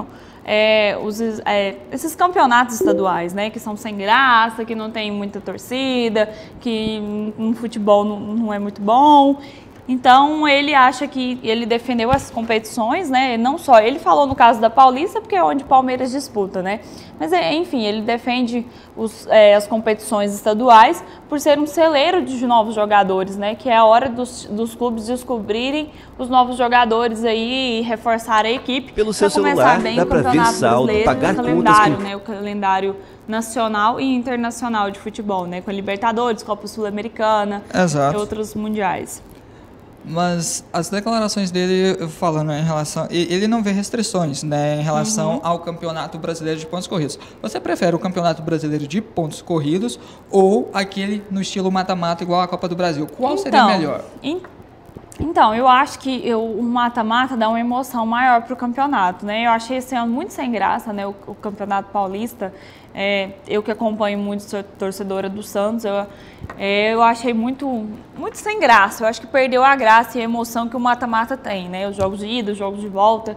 esses campeonatos estaduais, né? Que são sem graça, que não tem muita torcida, que no futebol não é muito bom. Então, ele acha que ele defendeu essas competições, né? Não só, ele falou no caso da Paulista, porque é onde o Palmeiras disputa, né? Mas, enfim, ele defende as competições estaduais por ser um celeiro de novos jogadores, né? Que é a hora dos clubes descobrirem os novos jogadores aí e reforçar a equipe. Pelo seu celular, dá para ver saldo, pagar contas, né? O calendário nacional e internacional de futebol, né? Com a Libertadores, Copa Sul-Americana e outros mundiais. Mas as declarações dele falando em relação... Ele não vê restrições, né, em relação ao Campeonato Brasileiro de Pontos Corridos. Você prefere o Campeonato Brasileiro de Pontos Corridos ou aquele no estilo mata-mata igual a Copa do Brasil? Qual seria melhor? Então, eu acho que o mata-mata dá uma emoção maior para o campeonato, né? Eu achei esse ano muito sem graça, né? O Campeonato Paulista, eu que acompanho muito, sou torcedora do Santos, eu achei muito sem graça. Eu acho que perdeu a graça e a emoção que o mata-mata tem, né? Os jogos de ida, os jogos de volta.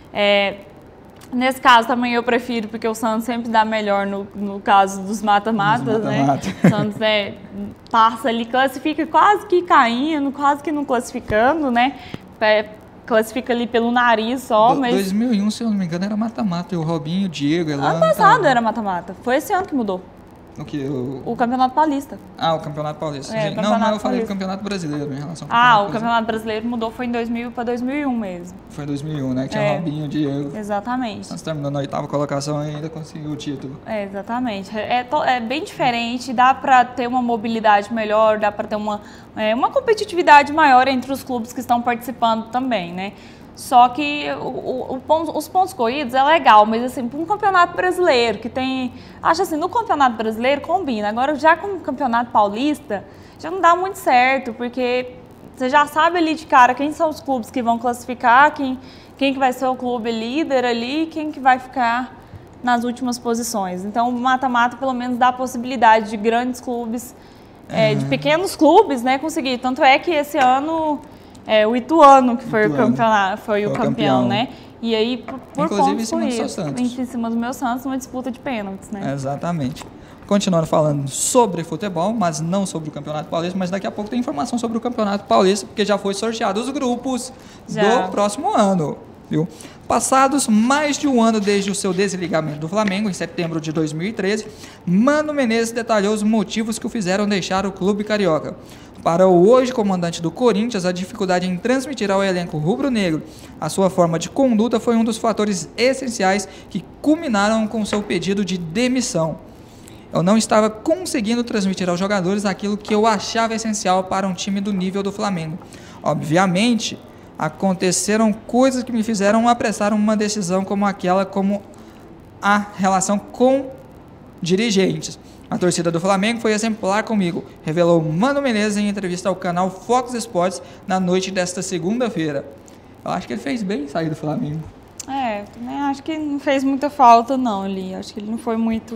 Nesse caso também eu prefiro, porque o Santos sempre dá melhor no caso dos mata-matas, né? O Santos passa ali, classifica quase que caindo, quase que não classificando, né? Classifica ali pelo nariz só, mas... 2001, se eu não me engano, era mata-mata. E o Robinho, o Diego... Ano passado era mata-mata. Foi esse ano que mudou. O que? O Campeonato Paulista. O Campeonato Paulista. Não, mas eu falei do Campeonato Brasileiro em relação ao o Campeonato Brasileiro mudou, foi em 2000 para 2001 mesmo. Foi em 2001, né? Que tinha Robinho, Diego. Exatamente. Nós terminando na 8ª colocação e ainda conseguiu o título. Exatamente. É bem diferente, dá para ter uma mobilidade melhor, dá para ter uma competitividade maior entre os clubes que estão participando também, né? Só que os pontos corridos é legal, mas assim, para um campeonato brasileiro que tem... Acho assim, no campeonato brasileiro combina. Agora, já com o campeonato paulista, já não dá muito certo, porque você já sabe ali de cara quem são os clubes que vão classificar, quem que vai ser o clube líder ali, quem que vai ficar nas últimas posições. Então, o mata-mata pelo menos dá a possibilidade de grandes clubes, de pequenos clubes, né, conseguir. Tanto é que esse ano... o Ituano, que foi o campeão, né? E aí, por pontos corridos, em cima do meu Santos, uma disputa de pênaltis, né? Exatamente. Continuando falando sobre futebol, mas não sobre o Campeonato Paulista, mas daqui a pouco tem informação sobre o Campeonato Paulista, porque já foi sorteado os grupos do próximo ano, viu? Passados mais de um ano desde o seu desligamento do Flamengo, em setembro de 2013, Mano Menezes detalhou os motivos que o fizeram deixar o clube carioca. Para o hoje comandante do Corinthians, a dificuldade em transmitir ao elenco rubro-negro a sua forma de conduta foi um dos fatores essenciais que culminaram com seu pedido de demissão. Eu não estava conseguindo transmitir aos jogadores aquilo que eu achava essencial para um time do nível do Flamengo. Obviamente, aconteceram coisas que me fizeram apressar uma decisão como aquela, como a relação com dirigentes. A torcida do Flamengo foi exemplar comigo, revelou Mano Menezes em entrevista ao canal Fox Sports na noite desta segunda-feira. Eu acho que ele fez bem em sair do Flamengo. Também acho que não fez muita falta não ali. Acho que ele não foi muito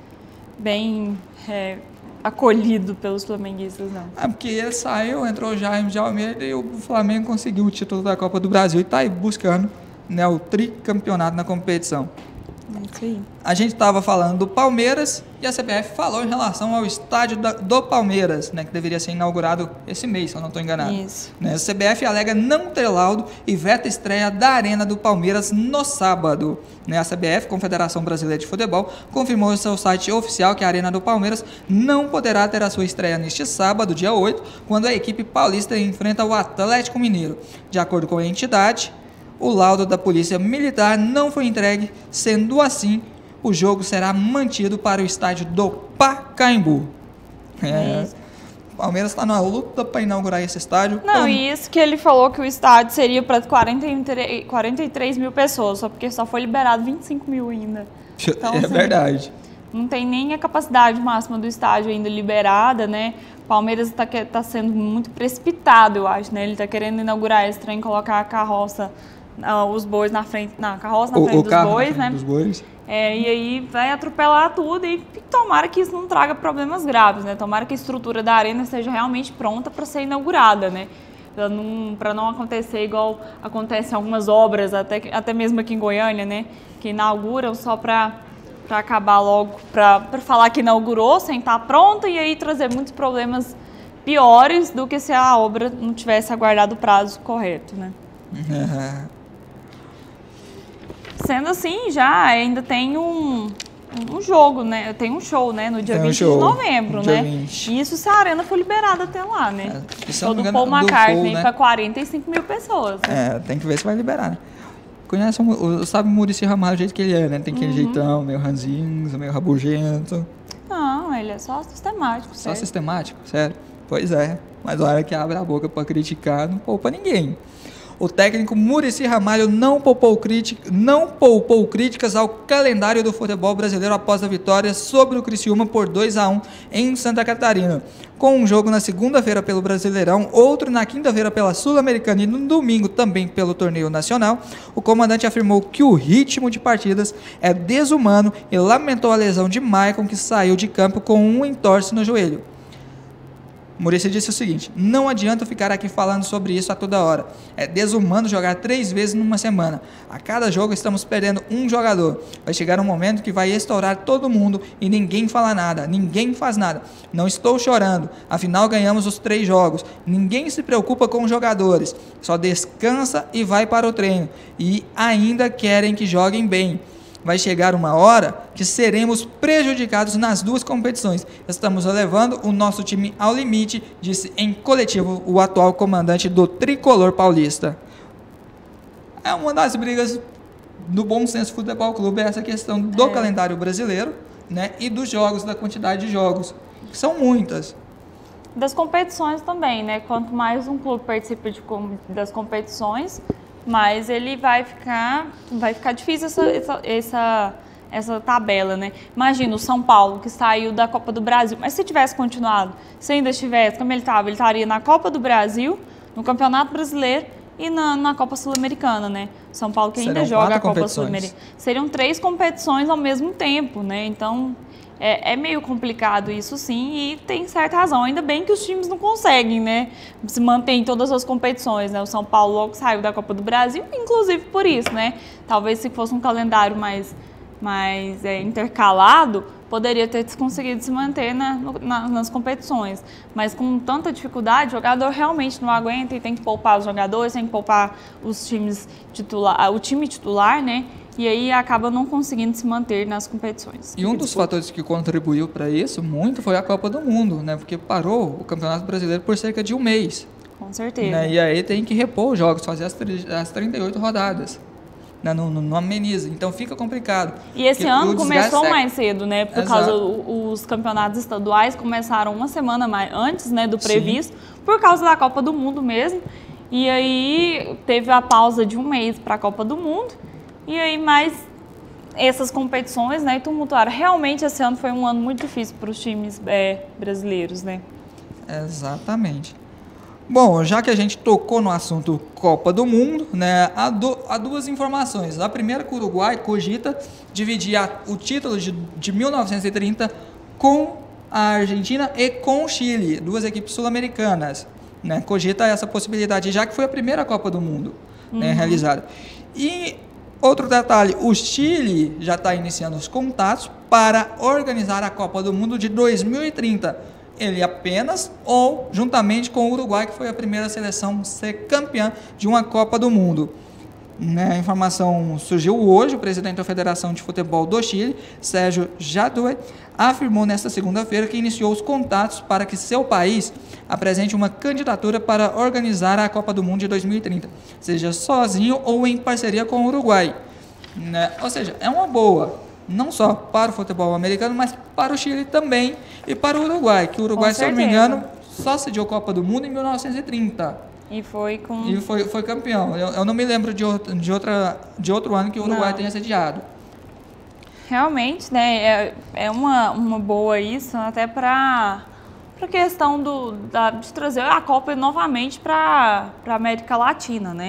bem acolhido pelos flamenguistas, não. Porque ele saiu, entrou o Jaime de Almeida e o Flamengo conseguiu o título da Copa do Brasil e está aí buscando, né, o tricampeonato na competição. Isso aí. A gente estava falando do Palmeiras e a CBF falou em relação ao estádio do Palmeiras, né, que deveria ser inaugurado esse mês, se eu não estou enganado. Isso. Né, a CBF alega não ter laudo e veta a estreia da Arena do Palmeiras no sábado. Né, a CBF, Confederação Brasileira de Futebol, confirmou em seu site oficial que a Arena do Palmeiras não poderá ter a sua estreia neste sábado, dia 8, quando a equipe paulista enfrenta o Atlético Mineiro. De acordo com a entidade, o laudo da Polícia Militar não foi entregue, sendo assim, o jogo será mantido para o estádio do Pacaembu. O Palmeiras está na luta para inaugurar esse estádio. Não, e isso que ele falou que o estádio seria para 43 mil pessoas, só porque só foi liberado 25 mil ainda. Então, assim, verdade. Não tem nem a capacidade máxima do estádio ainda liberada, né? O Palmeiras está sendo muito precipitado, eu acho, né? Ele está querendo inaugurar esse trem, colocar a carroça os bois na frente, na carroça na frente dos bois, né? Dos bois. E aí vai atropelar tudo e tomara que isso não traga problemas graves, né? Tomara que a estrutura da arena esteja realmente pronta para ser inaugurada, né? Para não acontecer igual acontece em algumas obras, até mesmo aqui em Goiânia, né? Que inauguram só para acabar logo, para falar que inaugurou sem estar pronta e aí trazer muitos problemas piores do que se a obra não tivesse aguardado o prazo correto, né? Sendo assim, já ainda tem um jogo, né? Tem um show, né? No dia 20 de novembro, né? 20. E isso se a arena for liberada até lá, né? Todo o Paul McCartney, né? Para 45 mil pessoas. Né? Tem que ver se vai liberar, né? Conhece, sabe o Muricy Ramalho do jeito que ele é, né? Tem aquele jeitão, meio ranzinho, meio rabugento. Não, ele é só sistemático, sério. Só sistemático, sério? Pois é. Mas a hora que abre a boca para criticar, não poupa ninguém. O técnico Muricy Ramalho não poupou críticas ao calendário do futebol brasileiro após a vitória sobre o Criciúma por 2-1 em Santa Catarina. Com um jogo na segunda-feira pelo Brasileirão, outro na quinta-feira pela Sul-Americana e no domingo também pelo Torneio Nacional, o comandante afirmou que o ritmo de partidas é desumano e lamentou a lesão de Maicon, que saiu de campo com um entorse no joelho. Muricy disse o seguinte: não adianta ficar aqui falando sobre isso a toda hora. É desumano jogar 3 vezes numa semana. A cada jogo estamos perdendo um jogador. Vai chegar um momento que vai estourar todo mundo e ninguém fala nada, ninguém faz nada. Não estou chorando, afinal ganhamos os 3 jogos. Ninguém se preocupa com os jogadores, só descansa e vai para o treino. E ainda querem que joguem bem. Vai chegar uma hora que seremos prejudicados nas 2 competições. Estamos levando o nosso time ao limite, disse em coletivo o atual comandante do Tricolor Paulista. É uma das brigas do Bom Senso Futebol Clube, essa questão do calendário brasileiro, né, e dos jogos, da quantidade de jogos, que são muitas. Das competições também, né? Quanto mais um clube participa das competições, mas ele vai ficar difícil essa tabela, né? Imagina o São Paulo, que saiu da Copa do Brasil, mas se tivesse continuado, se ainda estivesse como ele estaria na Copa do Brasil, no Campeonato Brasileiro e na Copa Sul-Americana, né? São Paulo que ainda joga a Copa Sul-Americana. Seriam 3 competições ao mesmo tempo, né? Então é meio complicado isso, sim, e tem certa razão. Ainda bem que os times não conseguem, né, se manter em todas as competições, né? O São Paulo logo saiu da Copa do Brasil, inclusive por isso, né? Talvez se fosse um calendário mais intercalado, poderia ter conseguido se manter nas competições. Mas com tanta dificuldade, o jogador realmente não aguenta e tem que poupar os jogadores, tem que poupar o time titular, né? E aí acaba não conseguindo se manter nas competições. E um dos fatores que contribuiu para isso muito foi a Copa do Mundo, né? Porque parou o Campeonato Brasileiro por cerca de um mês. Com certeza. Né? E aí tem que repor os jogos, fazer as 38 rodadas. Né? Não ameniza, então fica complicado. E esse ano começou mais cedo, né? Por causa os campeonatos estaduais começaram uma semana mais antes, né, do previsto, por causa da Copa do Mundo mesmo. E aí teve a pausa de um mês para a Copa do Mundo. E aí mais essas competições, né, tumultuaram. Realmente esse ano foi um ano muito difícil para os times brasileiros, né? Exatamente. Bom, já que a gente tocou no assunto Copa do Mundo, né, há 2 informações. A primeira, que o Uruguai cogita dividir o título de 1930 com a Argentina e com o Chile, 2 equipes sul-americanas. Né, cogita essa possibilidade, já que foi a primeira Copa do Mundo, né, realizada. E outro detalhe, o Chile já está iniciando os contatos para organizar a Copa do Mundo de 2030. Ele apenas ou juntamente com o Uruguai, que foi a primeira seleção a ser campeã de uma Copa do Mundo. Né, a informação surgiu hoje. O presidente da Federação de Futebol do Chile, Sérgio Jadue, afirmou nesta segunda-feira que iniciou os contatos para que seu país apresente uma candidatura para organizar a Copa do Mundo de 2030, seja sozinho ou em parceria com o Uruguai. Né? Ou seja, é uma boa, não só para o futebol americano, mas para o Chile também e para o Uruguai, que o Uruguai, se eu não me engano, só sediou a Copa do Mundo em 1930. E foi campeão. Eu não me lembro de outro ano que o Uruguai tenha sediado. Realmente, né, é uma boa isso, até para a questão de trazer a Copa novamente para a América Latina, né?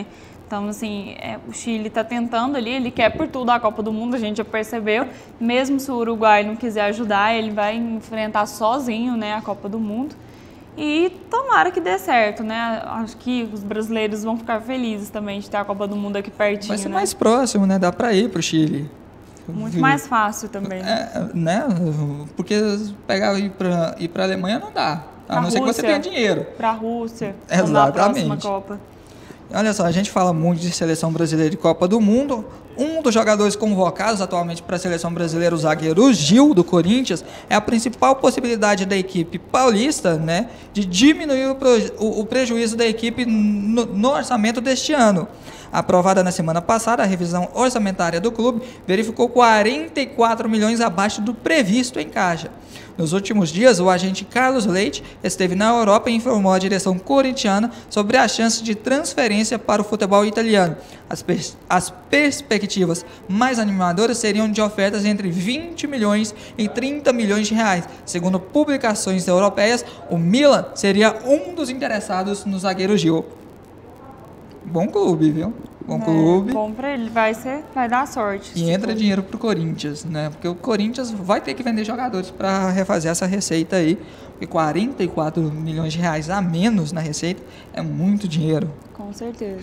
Então, assim, o Chile está tentando ali, ele quer por tudo a Copa do Mundo, a gente já percebeu. Mesmo se o Uruguai não quiser ajudar, ele vai enfrentar sozinho, né, a Copa do Mundo. E tomara que dê certo, né? Acho que os brasileiros vão ficar felizes também de ter a Copa do Mundo aqui pertinho, vai ser né? mais próximo, né? Dá para ir pro Chile. Muito mais fácil também. Né? Porque pegar e ir para a Alemanha não dá. A não ser que você tenha dinheiro. Para a Rússia. Exatamente. Na próxima Copa. Olha só, a gente fala muito de seleção brasileira de Copa do Mundo. Um dos jogadores convocados atualmente para a seleção brasileira, o zagueiro Gil, do Corinthians, é a principal possibilidade da equipe paulista, né, de diminuir o prejuízo da equipe no orçamento deste ano. Aprovada na semana passada, a revisão orçamentária do clube verificou 44 milhões abaixo do previsto em caixa. Nos últimos dias, o agente Carlos Leite esteve na Europa e informou a direção corintiana sobre a chance de transferência para o futebol italiano. As perspectivas mais animadoras seriam de ofertas entre 20 milhões e 30 milhões de reais. Segundo publicações europeias, o Milan seria um dos interessados no zagueiro Gil. Bom clube, viu? Bom clube. Bom pra ele, vai dar sorte. E entra dinheiro pro Corinthians, né? Porque o Corinthians vai ter que vender jogadores para refazer essa receita aí. Porque 44 milhões de reais a menos na receita é muito dinheiro. Com certeza.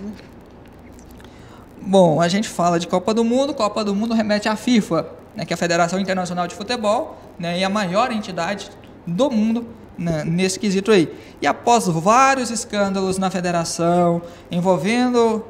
Bom, a gente fala de Copa do Mundo. Copa do Mundo remete à FIFA, né? Que é a Federação Internacional de Futebol, né? E a maior entidade do mundo, né, nesse quesito aí. E após vários escândalos na federação, envolvendo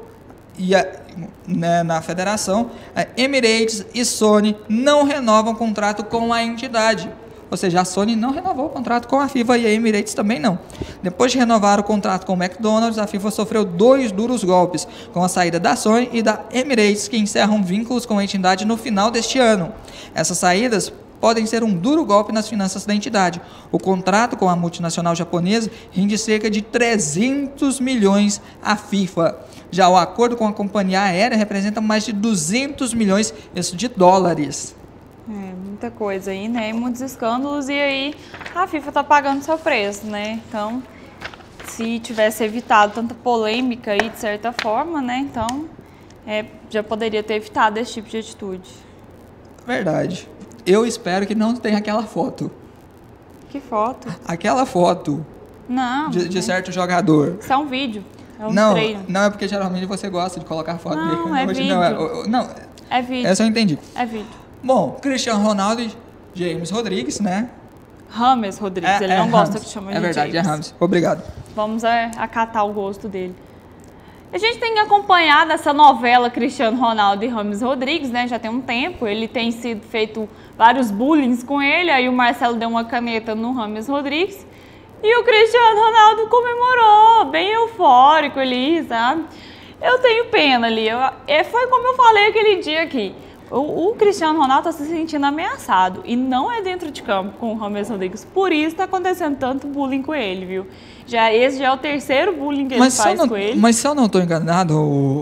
na federação, a Emirates e Sony não renovam contrato com a entidade. Ou seja, a Sony não renovou o contrato com a FIFA e a Emirates também não. Depois de renovar o contrato com o McDonald's, a FIFA sofreu 2 duros golpes, com a saída da Sony e da Emirates, que encerram vínculos com a entidade no final deste ano. Essas saídas podem ser um duro golpe nas finanças da entidade. O contrato com a multinacional japonesa rende cerca de 300 milhões à FIFA. Já o acordo com a companhia aérea representa mais de 200 milhões de dólares. Muita coisa aí, né? Muitos escândalos, e aí a FIFA tá pagando seu preço, né? Então, se tivesse evitado tanta polêmica aí, de certa forma, né? Então, já poderia ter evitado esse tipo de atitude. Verdade. Eu espero que não tenha aquela foto. Que foto? Aquela foto. Não. De certo jogador. Isso é um vídeo. É um treino. Não, é porque geralmente você gosta de colocar foto. Não, é vídeo. É vídeo. Essa eu entendi. É vídeo. Bom, Cristiano Ronaldo e James Rodrigues, né? James Rodrigues, ele não gosta que chama de James. É verdade, é James. Obrigado. Vamos acatar o gosto dele. A gente tem acompanhado essa novela Cristiano Ronaldo e James Rodrigues, né? Já tem um tempo, ele tem sido feito vários bullying com ele, aí o Marcelo deu uma caneta no James Rodrigues e o Cristiano Ronaldo comemorou, bem eufórico ali, sabe? Eu tenho pena ali, foi como eu falei aquele dia aqui. O Cristiano Ronaldo está se sentindo ameaçado e não é dentro de campo com o James Rodrigues. Por isso está acontecendo tanto bullying com ele, viu? Esse já é o terceiro bullying que ele faz com ele. Mas se eu não estou enganado,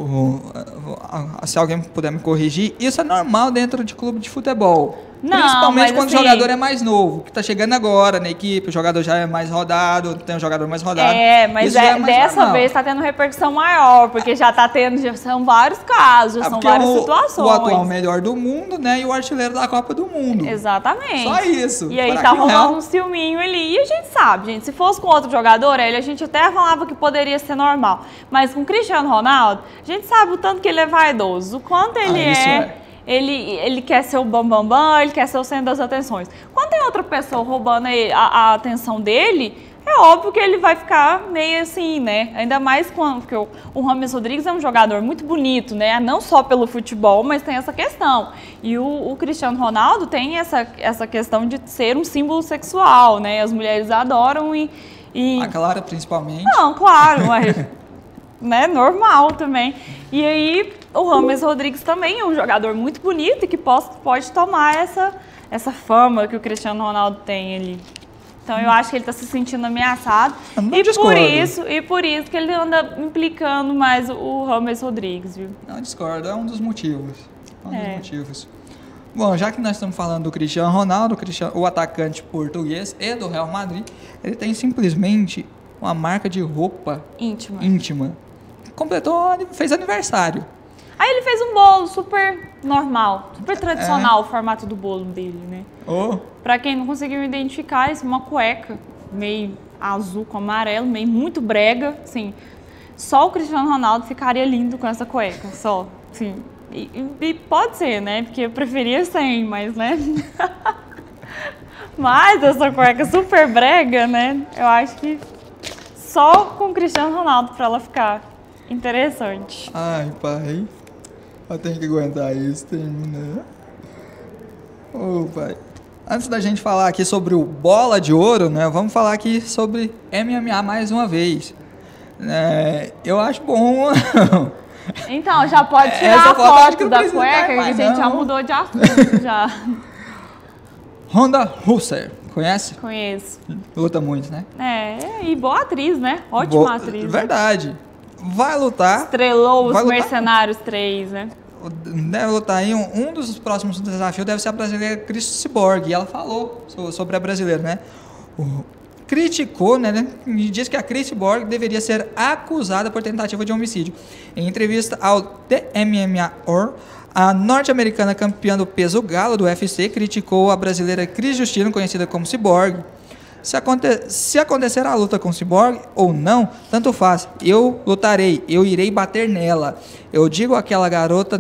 se alguém puder me corrigir, isso é normal dentro de clube de futebol. Não, principalmente quando assim, o jogador é mais novo, que está chegando agora na equipe, o jogador já é mais rodado, tem um jogador mais rodado. Mas dessa vez está tendo repercussão maior, porque já são vários casos, são várias situações. O atual melhor do mundo, né, e o artilheiro da Copa do Mundo. Exatamente. Só isso. E aí tá rolando um ciúminho ali, e a gente sabe, gente, se fosse com outro jogador, a gente até falava que poderia ser normal, mas com o Cristiano Ronaldo, a gente sabe o tanto que ele é vaidoso, o quanto ele Ele quer ser o bambambam, ele quer ser o centro das atenções. Quando tem outra pessoa roubando a atenção dele, é óbvio que ele vai ficar meio assim, né? Ainda mais porque o James Rodrigues é um jogador muito bonito, né? Não só pelo futebol, mas tem essa questão. E o Cristiano Ronaldo tem essa questão de ser um símbolo sexual, né? As mulheres adoram e... A Clara, principalmente. Não, claro, mas... né, normal também. E aí, o James Rodrigues também é um jogador muito bonito e que pode tomar essa fama que o Cristiano Ronaldo tem ali. Então, eu acho que ele está se sentindo ameaçado. Por isso que ele anda implicando mais o James Rodrigues, viu? Não discordo, é um dos motivos. Bom, já que nós estamos falando do Cristiano Ronaldo, o atacante português e do Real Madrid, ele tem simplesmente uma marca de roupa íntima fez aniversário. Aí ele fez um bolo super normal, super tradicional, o formato do bolo dele, né? Pra quem não conseguiu identificar, isso é uma cueca meio azul com amarelo, meio muito brega, assim. Só o Cristiano Ronaldo ficaria lindo com essa cueca, só, assim. E pode ser, né? Porque eu preferia sem, mas, né? Mas essa cueca super brega, né? Eu acho que só com o Cristiano Ronaldo pra ela ficar interessante. Ai, pai. Eu tenho que aguentar isso, né? Pai. Antes da gente falar aqui sobre o Bola de Ouro, né? Vamos falar aqui sobre MMA mais uma vez. Eu acho bom... Então, já pode tirar a foto da cueca, que a gente já mudou de assunto, já. Ronda Rousey, conhece? Conheço. Luta muito, né? E boa atriz, né? Ótima atriz. Verdade. Né? Vai lutar... Estrelou os Mercenários 3, né? Deve lutar aí, um dos próximos desafios deve ser a brasileira Cris Cyborg, e ela falou sobre a brasileira, né? Criticou, né, e diz que a Cris Cyborg deveria ser acusada por tentativa de homicídio. Em entrevista ao The MMA Or, a norte-americana campeã do peso galo do UFC criticou a brasileira Cris Justino, conhecida como Cyborg. Se acontecer a luta com o Cyborg ou não, tanto faz. Eu lutarei, eu irei bater nela. Aquela garota,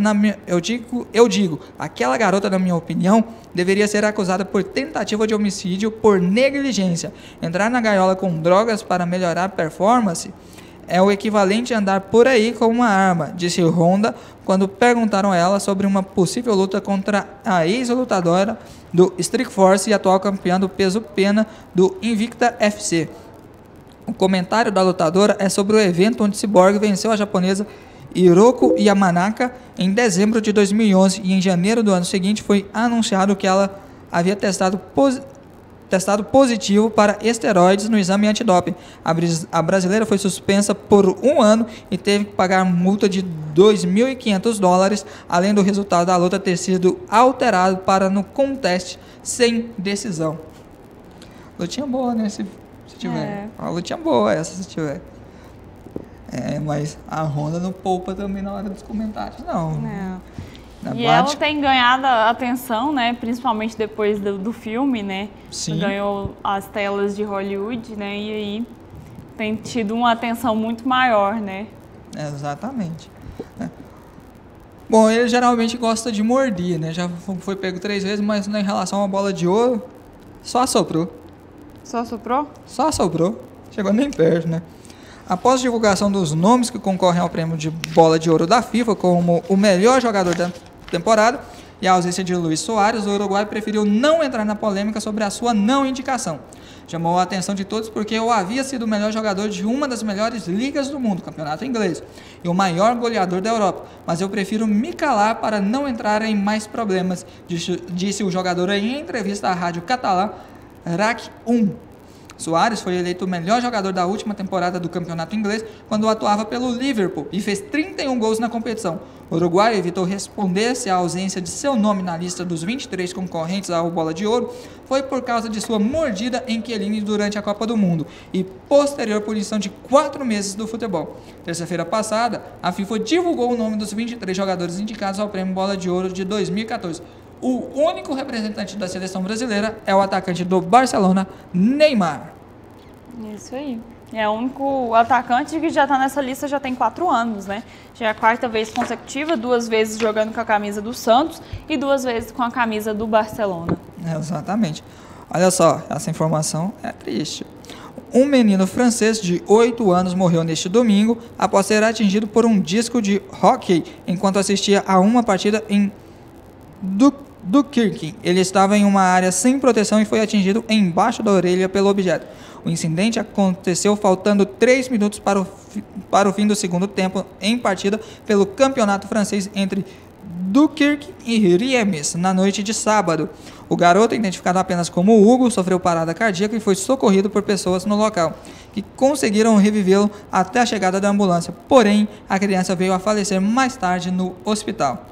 na minha opinião, deveria ser acusada por tentativa de homicídio por negligência. Entrar na gaiola com drogas para melhorar a performance é o equivalente a andar por aí com uma arma, disse Ronda quando perguntaram a ela sobre uma possível luta contra a ex-lutadora do Strikeforce e atual campeã do peso pena do Invicta FC. O comentário da lutadora é sobre o evento onde Cyborg venceu a japonesa Hiroko Yamanaka em dezembro de 2011 e em janeiro do ano seguinte foi anunciado que ela havia testado positivo para esteroides no exame antidoping. A brasileira foi suspensa por 1 ano e teve que pagar multa de $2.500, além do resultado da luta ter sido alterado para no contest sem decisão. Lutinha boa, né? Se tiver. Uma lutinha boa essa, se tiver. Mas a Ronda não poupa também na hora dos comentários, não. E ela tem ganhado a atenção, né? Principalmente depois do filme, né? Sim. Ganhou as telas de Hollywood, né? E aí tem tido uma atenção muito maior, né? Exatamente. Bom, ele geralmente gosta de morder, né? Já foi pego 3 vezes, mas em relação à Bola de Ouro, só assoprou. Só assoprou? Só assoprou. Chegou nem perto, né? Após a divulgação dos nomes que concorrem ao prêmio de Bola de Ouro da FIFA como o melhor jogador da temporada e a ausência de Luis Soares, o Uruguai preferiu não entrar na polêmica sobre a sua não indicação. Chamou a atenção de todos porque eu havia sido o melhor jogador de uma das melhores ligas do mundo, campeonato inglês, e o maior goleador da Europa, mas eu prefiro me calar para não entrar em mais problemas, disse o jogador em entrevista à rádio catalã RAC 1. Soares foi eleito o melhor jogador da última temporada do campeonato inglês quando atuava pelo Liverpool e fez 31 gols na competição. O Uruguai evitou responder se a ausência de seu nome na lista dos 23 concorrentes ao Bola de Ouro foi por causa de sua mordida em Chiellini durante a Copa do Mundo e posterior punição de 4 meses do futebol. Terça-feira passada, a FIFA divulgou o nome dos 23 jogadores indicados ao Prêmio Bola de Ouro de 2014. O único representante da seleção brasileira é o atacante do Barcelona, Neymar. Isso aí. É o único atacante que já está nessa lista já tem 4 anos, né? Já é a 4ª vez consecutiva, 2 vezes jogando com a camisa do Santos e 2 vezes com a camisa do Barcelona. Exatamente. Olha só, essa informação é triste. Um menino francês de 8 anos morreu neste domingo após ser atingido por um disco de hóquei enquanto assistia a uma partida em Dunkirk. Ele estava em uma área sem proteção e foi atingido embaixo da orelha pelo objeto. O incidente aconteceu faltando 3 minutos para o fim do segundo tempo em partida pelo campeonato francês entre Dunkirk e Reims na noite de sábado. O garoto, identificado apenas como Hugo, sofreu parada cardíaca e foi socorrido por pessoas no local, que conseguiram revivê-lo até a chegada da ambulância. Porém, a criança veio a falecer mais tarde no hospital.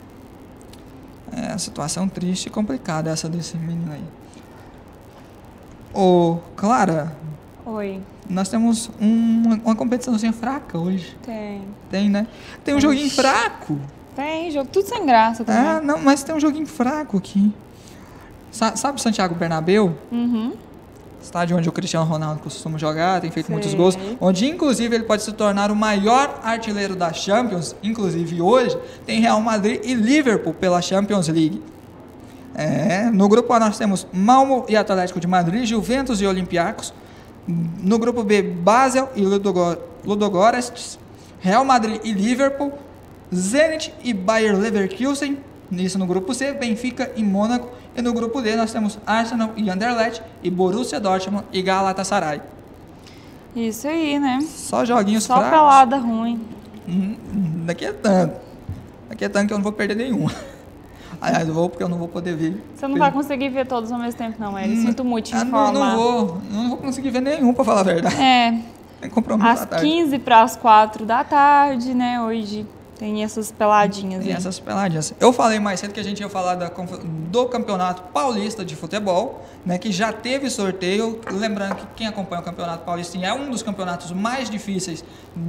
É uma situação triste e complicada essa desse menino aí. Ô, Clara, Oi. Nós temos uma competiçãozinha fraca hoje. Tem, né? Tem um joguinho fraco. Tem, jogo tudo sem graça também. Não, mas tem um joguinho fraco aqui. Sabe o Santiago Bernabéu? Uhum. Estádio onde o Cristiano Ronaldo costuma jogar, tem feito muitos gols, onde inclusive ele pode se tornar o maior artilheiro da Champions, inclusive hoje, tem Real Madrid e Liverpool pela Champions League. No grupo A nós temos Malmo e Atlético de Madrid, Juventus e Olympiacos. No grupo B, Basel e Ludogorets, Real Madrid e Liverpool, Zenit e Bayer Leverkusen. Isso no grupo C, Benfica e Mônaco. E no grupo D nós temos Arsenal e Anderlecht, e Borussia Dortmund e Galatasaray. Isso aí, né? Só joguinhos fracos. Só pelada ruim. Daqui é tanto. Daqui é tanto que eu não vou perder nenhuma. Aliás, eu vou porque eu não vou poder ver. Você não vai conseguir ver todos ao mesmo tempo, não, Eri. Sinto muito te informar. Não vou conseguir ver nenhum, pra falar a verdade. Tem compromisso às 15 para as 4 da tarde, né? Hoje tem essas peladinhas. Tem essas peladinhas. Eu falei mais cedo que a gente ia falar do Campeonato Paulista de Futebol, né? Que já teve sorteio. Lembrando que quem acompanha o Campeonato Paulista é um dos campeonatos mais difíceis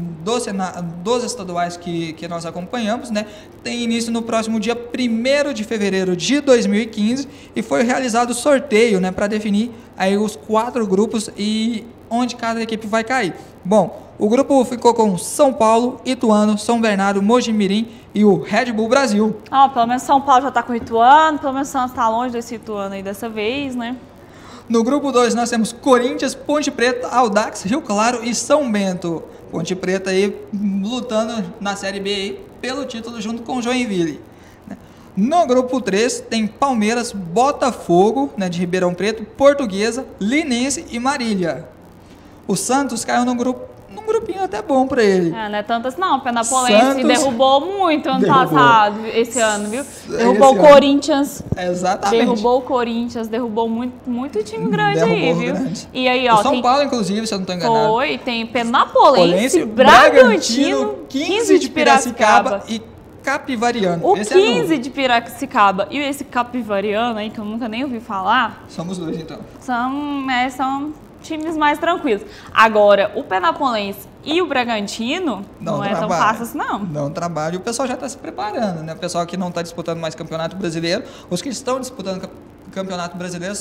dos estaduais que nós acompanhamos, né? Tem início no próximo dia 1º de fevereiro de 2015 e foi realizado o sorteio, né? Para definir aí os 4 grupos e onde cada equipe vai cair. Bom, o grupo ficou com São Paulo, Ituano, São Bernardo, Mojimirim e o Red Bull Brasil. Pelo menos São Paulo já está com o Ituano, pelo menos o Santos está longe desse Ituano aí dessa vez, né? No grupo 2 nós temos Corinthians, Ponte Preta, Audax, Rio Claro e São Bento. Ponte Preta aí lutando na Série B aí pelo título junto com o Joinville. No grupo 3 tem Palmeiras, Botafogo, né, de Ribeirão Preto, Portuguesa, Linense e Marília. O Santos caiu num grupinho até bom pra ele. Não é tanto assim não, o Penapolense derrubou muito passado, esse ano, viu? Derrubou o Corinthians. Exatamente. Derrubou o Corinthians, derrubou muito time grande aí, viu? Grande. E aí, o São Paulo, inclusive, se eu não estou enganado. Tem Penapolense, Bragantino, 15 de Piracicaba e Capivariano. O esse 15 de Piracicaba e esse Capivariano aí, que eu nunca nem ouvi falar. Somos dois, então. São times mais tranquilos. Agora, o Penapolense e o Bragantino não é tão fácil assim, não. Não trabalha. E o pessoal já está se preparando, né? O pessoal que não está disputando mais Campeonato Brasileiro, os que estão disputando Campeonato Brasileiro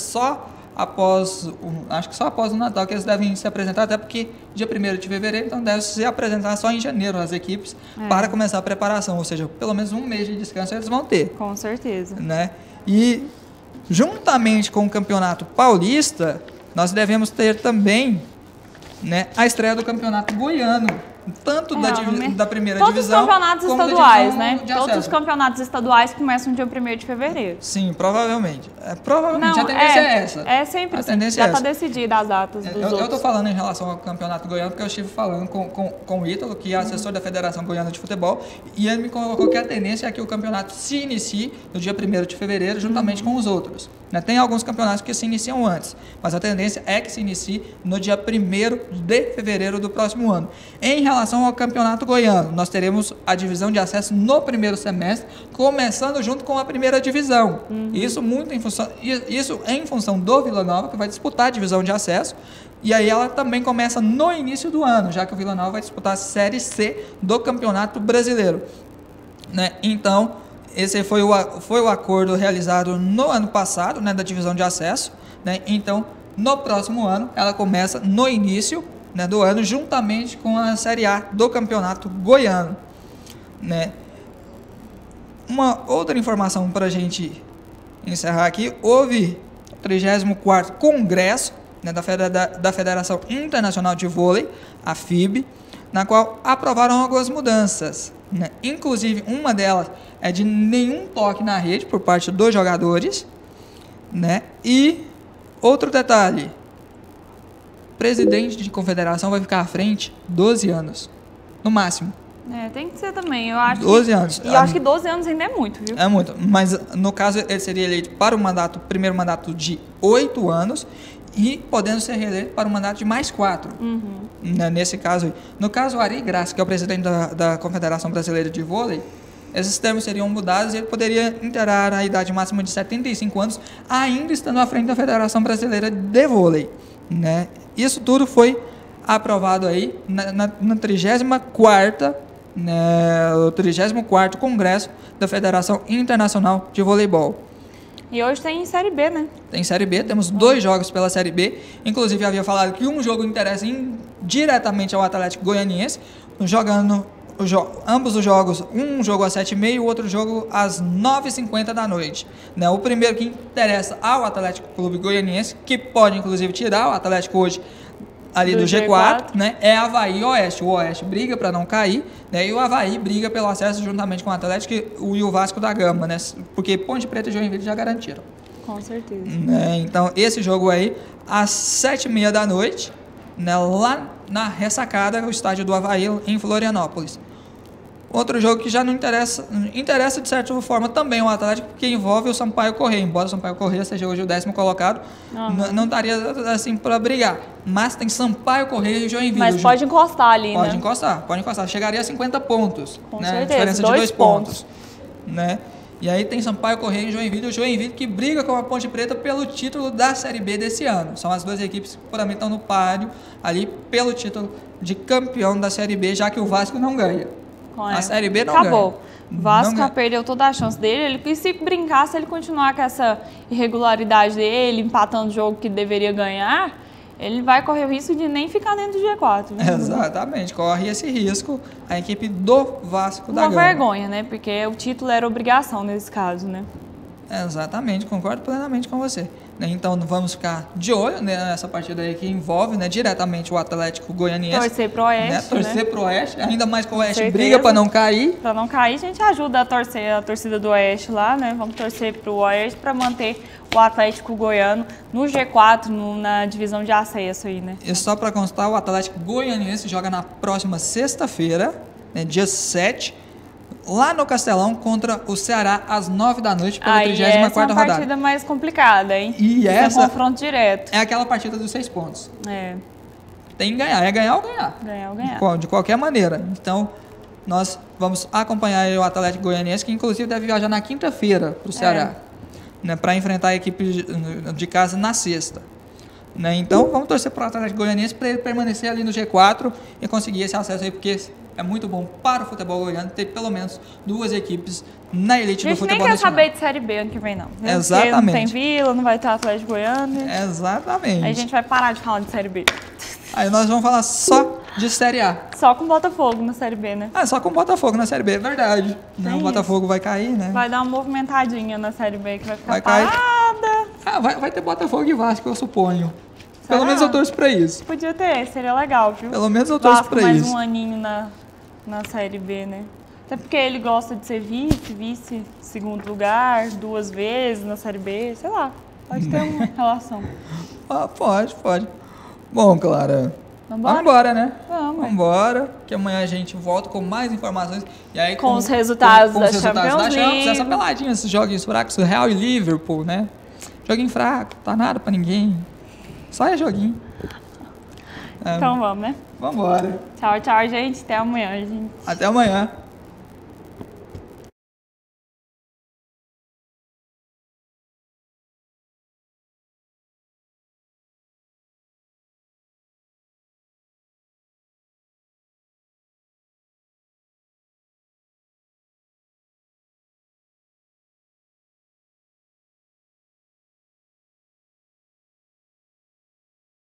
acho que só após o Natal que eles devem se apresentar, até porque dia 1º de fevereiro, então deve se apresentar só em janeiro as equipes para começar a preparação, ou seja, pelo menos um mês de descanso eles vão ter. Com certeza. Né? E juntamente com o Campeonato Paulista, nós devemos ter também, né, a estreia do Campeonato Goiano, tanto da primeira todos divisão os campeonatos como estaduais, da né? de Todos acesso. os campeonatos estaduais começam dia 1º de fevereiro. Sim, provavelmente. Provavelmente a tendência é essa. É sempre assim. Já está decidida as datas dos outros. Eu estou falando em relação ao Campeonato Goiano porque eu estive falando com o Ítalo, que é assessor da Federação Goiana de Futebol, e ele me colocou que a tendência é que o campeonato se inicie no dia 1º de fevereiro, juntamente com os outros. Né? Tem alguns campeonatos que se iniciam antes, mas a tendência é que se inicie no dia 1º de fevereiro do próximo ano. Em relação ao Campeonato Goiano, nós teremos a divisão de acesso no primeiro semestre, começando junto com a primeira divisão. Isso em função do Vila Nova, que vai disputar a divisão de acesso, e aí ela também começa no início do ano, já que o Vila Nova vai disputar a Série C do Campeonato Brasileiro. Né? Então, esse foi o acordo realizado no ano passado, né, da divisão de acesso. Né? Então, no próximo ano, ela começa no início, né, do ano, juntamente com a Série A do Campeonato Goiano. Né? Uma outra informação para a gente encerrar aqui: houve o 34º Congresso, né, da Federação Internacional de Vôlei, a FIB, na qual aprovaram algumas mudanças. Né? Inclusive, uma delas é de nenhum toque na rede por parte dos jogadores. Né? E outro detalhe: presidente de confederação vai ficar à frente 12 anos, no máximo. Tem que ser também, eu acho. 12 anos. E eu acho que 12 anos ainda é muito, viu? É muito, mas no caso ele seria eleito para o primeiro mandato de 8 anos e podendo ser reeleito para um mandato de mais 4. Nesse caso aí. No caso, o Ari Graça, que é o presidente da Confederação Brasileira de Vôlei, esses termos seriam mudados e ele poderia inteirar a idade máxima de 75 anos, ainda estando à frente da Federação Brasileira de Vôlei. Né? isso tudo foi aprovado aí na 34ª, né, o 34º Congresso da Federação Internacional de Voleibol. E hoje tem Série B, né? Tem Série B, temos 2 jogos pela Série B. Inclusive, havia falado que um jogo interessa diretamente ao Atlético Goianiense, jogando ambos os jogos, um jogo às 7h30 e o outro jogo às 9h50 da noite. Né? O primeiro que interessa ao Atlético Clube Goianiense, que pode inclusive tirar o Atlético hoje ali do G4, né? É Avaí e Oeste. O Oeste briga para não cair, né? E o Avaí briga pelo acesso juntamente com o Atlético e o Vasco da Gama, né? Porque Ponte Preta e Joinville já garantiram. Com certeza. Né? Então, esse jogo aí, às 7h30 da noite, né? Lá na Ressacada, o estádio do Avaí, em Florianópolis. Outro jogo que já não interessa de certa forma também o Atlético, porque envolve o Sampaio Corrêa. Embora o Sampaio Corrêa seja hoje o 10º colocado, não estaria assim para brigar. Mas tem Sampaio Corrêa e Joinville. Mas pode encostar ali, pode né? Pode encostar. Chegaria a 50 pontos. Com né? certeza, Diferença de 2 2 pontos. Né? E aí tem Sampaio Corrêa e Joinville. O Joinville que briga com a Ponte Preta pelo título da Série B desse ano. São as 2 equipes que, por mim, estão no páreo ali pelo título de campeão da Série B, já que o Vasco não ganha. A Série B não Acabou. ganha. O Vasco perdeu toda a chance dele. E se brincar, se ele continuar com essa irregularidade dele, empatando o jogo que deveria ganhar, ele vai correr o risco de nem ficar dentro do G4. Né? Exatamente, corre esse risco a equipe do Vasco da Gama. Uma vergonha, né? Porque o título era obrigação nesse caso, né? Exatamente, concordo plenamente com você. Então vamos ficar de olho nessa partida aí que envolve, né, diretamente o Atlético Goianiense. Torcer pro Oeste. Né? Torcer pro Oeste, ainda mais que o Oeste certeza. briga para não cair. Para não cair, a gente ajuda a torcer a torcida do Oeste lá, né? Vamos torcer pro Oeste para manter o Atlético Goiano no G4, na divisão de acesso aí, né? E só para constar, o Atlético Goianiense joga na próxima sexta-feira, né, dia 7, lá no Castelão, contra o Ceará, às 9 da noite, pela 34ª rodada. Essa é uma partida mais complicada, hein? E essa é um confronto direto. É aquela partida dos 6 pontos. É. Tem que ganhar, é ganhar ou ganhar. Ganhar ou ganhar. De qualquer maneira. Então, nós vamos acompanhar o Atlético Goianiense, que inclusive deve viajar na quinta-feira para o Ceará, né, para enfrentar a equipe de casa na sexta. Né? Então, vamos torcer para o Atlético Goianiense para ele permanecer ali no G4 e conseguir esse acesso aí, porque é muito bom para o futebol goiano ter pelo menos 2 equipes na elite do futebol nacional. A gente nem quer saber de Série B ano que vem, não. Exatamente. Porque não tem Vila, não vai ter Atlético Goiano. Exatamente. Aí a gente vai parar de falar de Série B. Aí nós vamos falar só de Série A. Só com Botafogo na Série B, né? Só com Botafogo na Série B, é verdade. Não, o Botafogo vai cair, né? Vai dar uma movimentadinha na Série B que vai ficar parada. Vai ter Botafogo e Vasco, eu suponho. Pelo menos eu torço pra isso. Podia ter, seria legal, viu? Pelo menos eu torço pra mais isso. Mais um aninho na Série B, né? Até porque ele gosta de ser vice, segundo lugar, 2 vezes na Série B, sei lá. Pode ter uma relação. Pode. Bom, Clara, vamos embora, né? Vamos embora, que amanhã a gente volta com mais informações. E aí, com os resultados da Champions League. Essa peladinha, esses joguinhos fracos, Real e Liverpool, né? Joguinho fraco, tá nada pra ninguém. Só é joguinho. Então vamos, né? Vamos embora. Tchau, gente. Até amanhã, gente. Até amanhã.